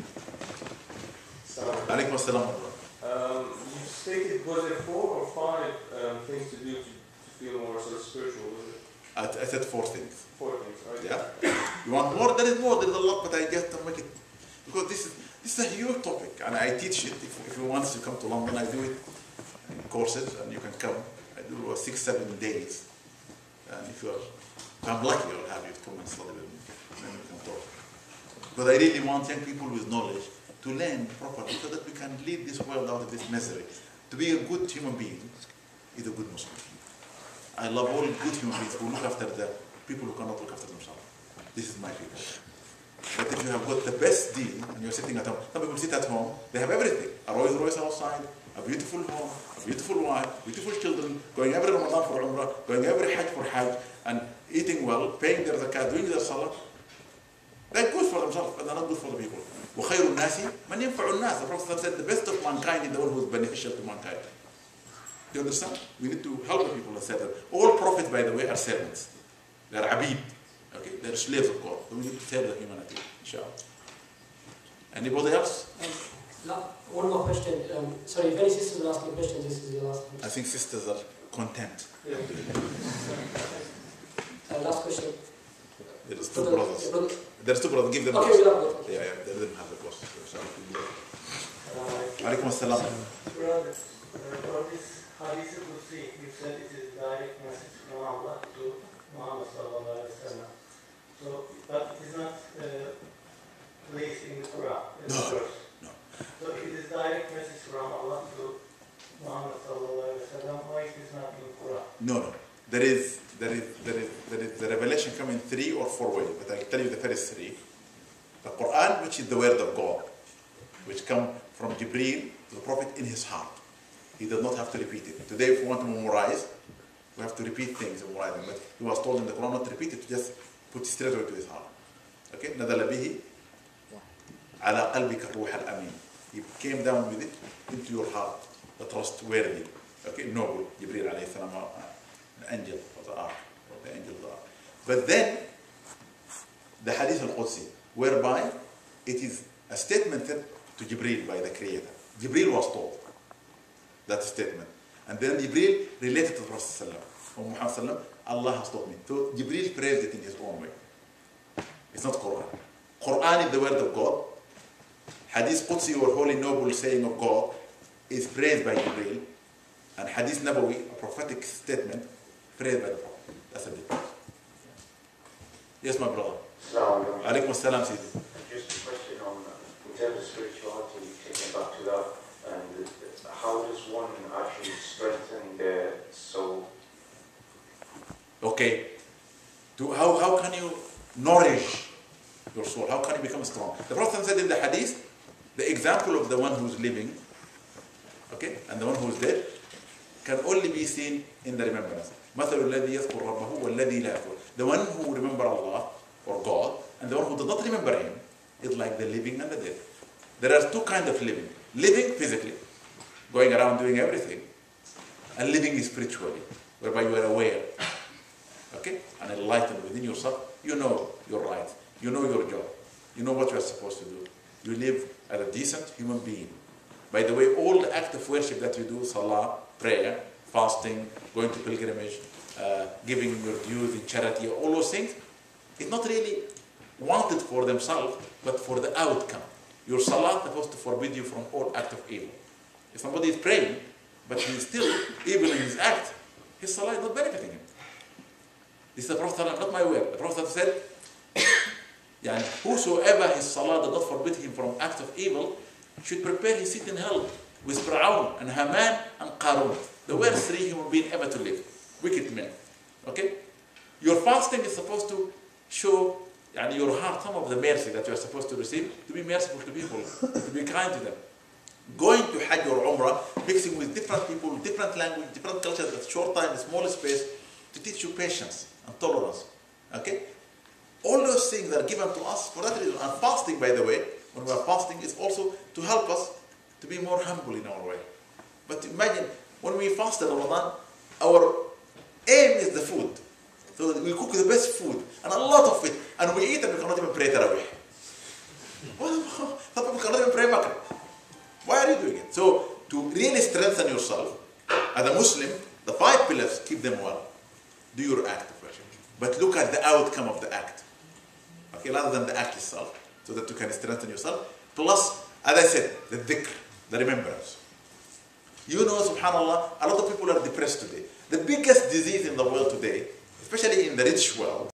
S2: Alaikum assalam.
S6: Um, you stated, was it four or five um, things to do to, to feel more sort of spiritual? Was it?
S2: I, I said four things.
S6: Four things, right?
S2: Yeah. You want more? There is more. There is a lot, but I just don't make it. Because this is, this is a huge topic, and I teach it. If, if you want to come to London, I do it in courses, and you can come. I do uh, six, seven days. And if you're, if I'm lucky, I'll have you come and study with me. Then we can talk. But I really want young people with knowledge to learn properly so that we can lead this world out of this misery. To be a good human being is a good Muslim. I love all good human beings who look after the people who cannot look after themselves. This is my people. But if you have got the best deal and you're sitting at home, some people sit at home, they have everything. A Rolls Royce outside, a beautiful home, a beautiful wife, beautiful children, going every Ramadan for Umrah, going every Hajj for Hajj, and eating well, paying their zakat, doing their salah. They're good for themselves, but they're not good for the people. وَخَيْرُ النَّاسِ مَنْ يَنْفَعُ النَّاسِ. The Prophet said the best of mankind is the one who is beneficial to mankind. You understand? We need to help the people and serve them. All prophets, by the way, are servants. They are abid. Okay? They are slaves of God. So we need to serve the humanity. Inshallah. Anybody else?
S3: Um, la- one more question. Um, sorry, if any sisters are asking questions, this is your last question.
S2: I think sisters are content.
S6: Yeah.
S3: Uh, last question.
S2: There's two
S3: Brother-
S2: brothers.
S3: yeah, brother-
S2: There's two brothers. Give them
S3: Okay,
S2: the
S3: we'll have both.
S2: Yeah, yeah. Let them have the post.
S6: Uh,
S2: Alaikum assalam.
S6: Brother, uh, for this Hadith Qudsi, you said it is direct message from Allah to Muhammad sallallahu alaihi wasallam. So, but it is not uh, placed in the Quran, in the
S2: No,
S6: verse.
S2: no.
S6: So if it is direct message from Allah to Muhammad sallallahu alaihi wasallam, why it is not in the Quran?
S2: No, no. There is, there is, there is, there is the revelation come in three or four ways, but I'll tell you the first three. The Quran, which is the word of God, which come from Jibreel to the Prophet in his heart. He does not have to repeat it. Today, if we want to memorize, we have to repeat things and memorize them. But he was told in the Quran not to repeat it, to just put it straight away to his heart. Okay? نَزَلَ بِهِ عَلَى قَلْبِكَ الرُّوحَ الْأَمِينَ. He came down with it into your heart, the trustworthy. Okay? Noble, Jibreel alayhi salam, an angel of the ark, or the angel of the ark. But then, the Hadith al-Qudsi, whereby it is a statement to Jibreel by the Creator. Jibreel was told that statement. And then Jibreel related to the Prophet sallallahu alaihi wasallam. Allah has told me. So Jibreel praised it in his own way. It's not Quran. Quran is the word of God. Hadith Qudsi, or holy noble saying of God, is praised by Jibreel. And Hadith Nabawi, a prophetic statement, praised by the Prophet. That's a difference. Yes, my brother.
S7: Assalamu
S2: Alaikum assalam, Sidi.
S7: Just a question on, uh, in terms of spirituality, taking back to that, and uh, how does one actually strengthen their soul?
S2: Okay. To, how, how can you nourish your soul? How can you become strong? The Prophet said in the Hadith, the example of the one who's living, okay, and the one who's dead, can only be seen in the remembrance. مثل الذي يذكر ربه والذي لا يذكر. The one who remember Allah or God, and the one who does not remember Him, is like the living and the dead. There are two kinds of living. Living physically, going around doing everything, and living spiritually, whereby you are aware, okay, and enlightened within yourself. You know your rights, you know your job, you know what you are supposed to do. You live as a decent human being. By the way, all the act of worship that you do, salah, prayer, fasting, going to pilgrimage, uh, giving your dues in charity, all those things, it's not really wanted for themselves, but for the outcome. Your salah is supposed to forbid you from all act of evil. If somebody is praying, but he is still evil in his act, his salah is not benefiting him. This is the Prophet, not my word. The Prophet said, yani, whosoever his salah does not forbid him from act of evil, should prepare his seat in hell with Fir'aun and Haman and Qarun, the worst three human beings ever to live, wicked men. Okay? Your fasting is supposed to show yani, your heart some of the mercy that you are supposed to receive, to be merciful to people, to be kind to them. Going to Hajj or Umrah, mixing with different people, different language, different cultures at short time, small space, to teach you patience and tolerance. Okay? All those things are given to us for that reason. And fasting, by the way, when we are fasting, is also to help us to be more humble in our way. But imagine, when we fast in Ramadan, our aim is the food. So we cook the best food, and a lot of it, and we eat and we cannot even pray Tarawih. Some people cannot even pray Maghrib. Why are you doing it? So, to really strengthen yourself, as a Muslim, the five pillars, keep them well. Do your act of worship. But look at the outcome of the act. Okay, rather than the act itself, so that you can strengthen yourself. Plus, as I said, the dhikr, the remembrance. You know, subhanAllah, a lot of people are depressed today. The biggest disease in the world today, especially in the rich world,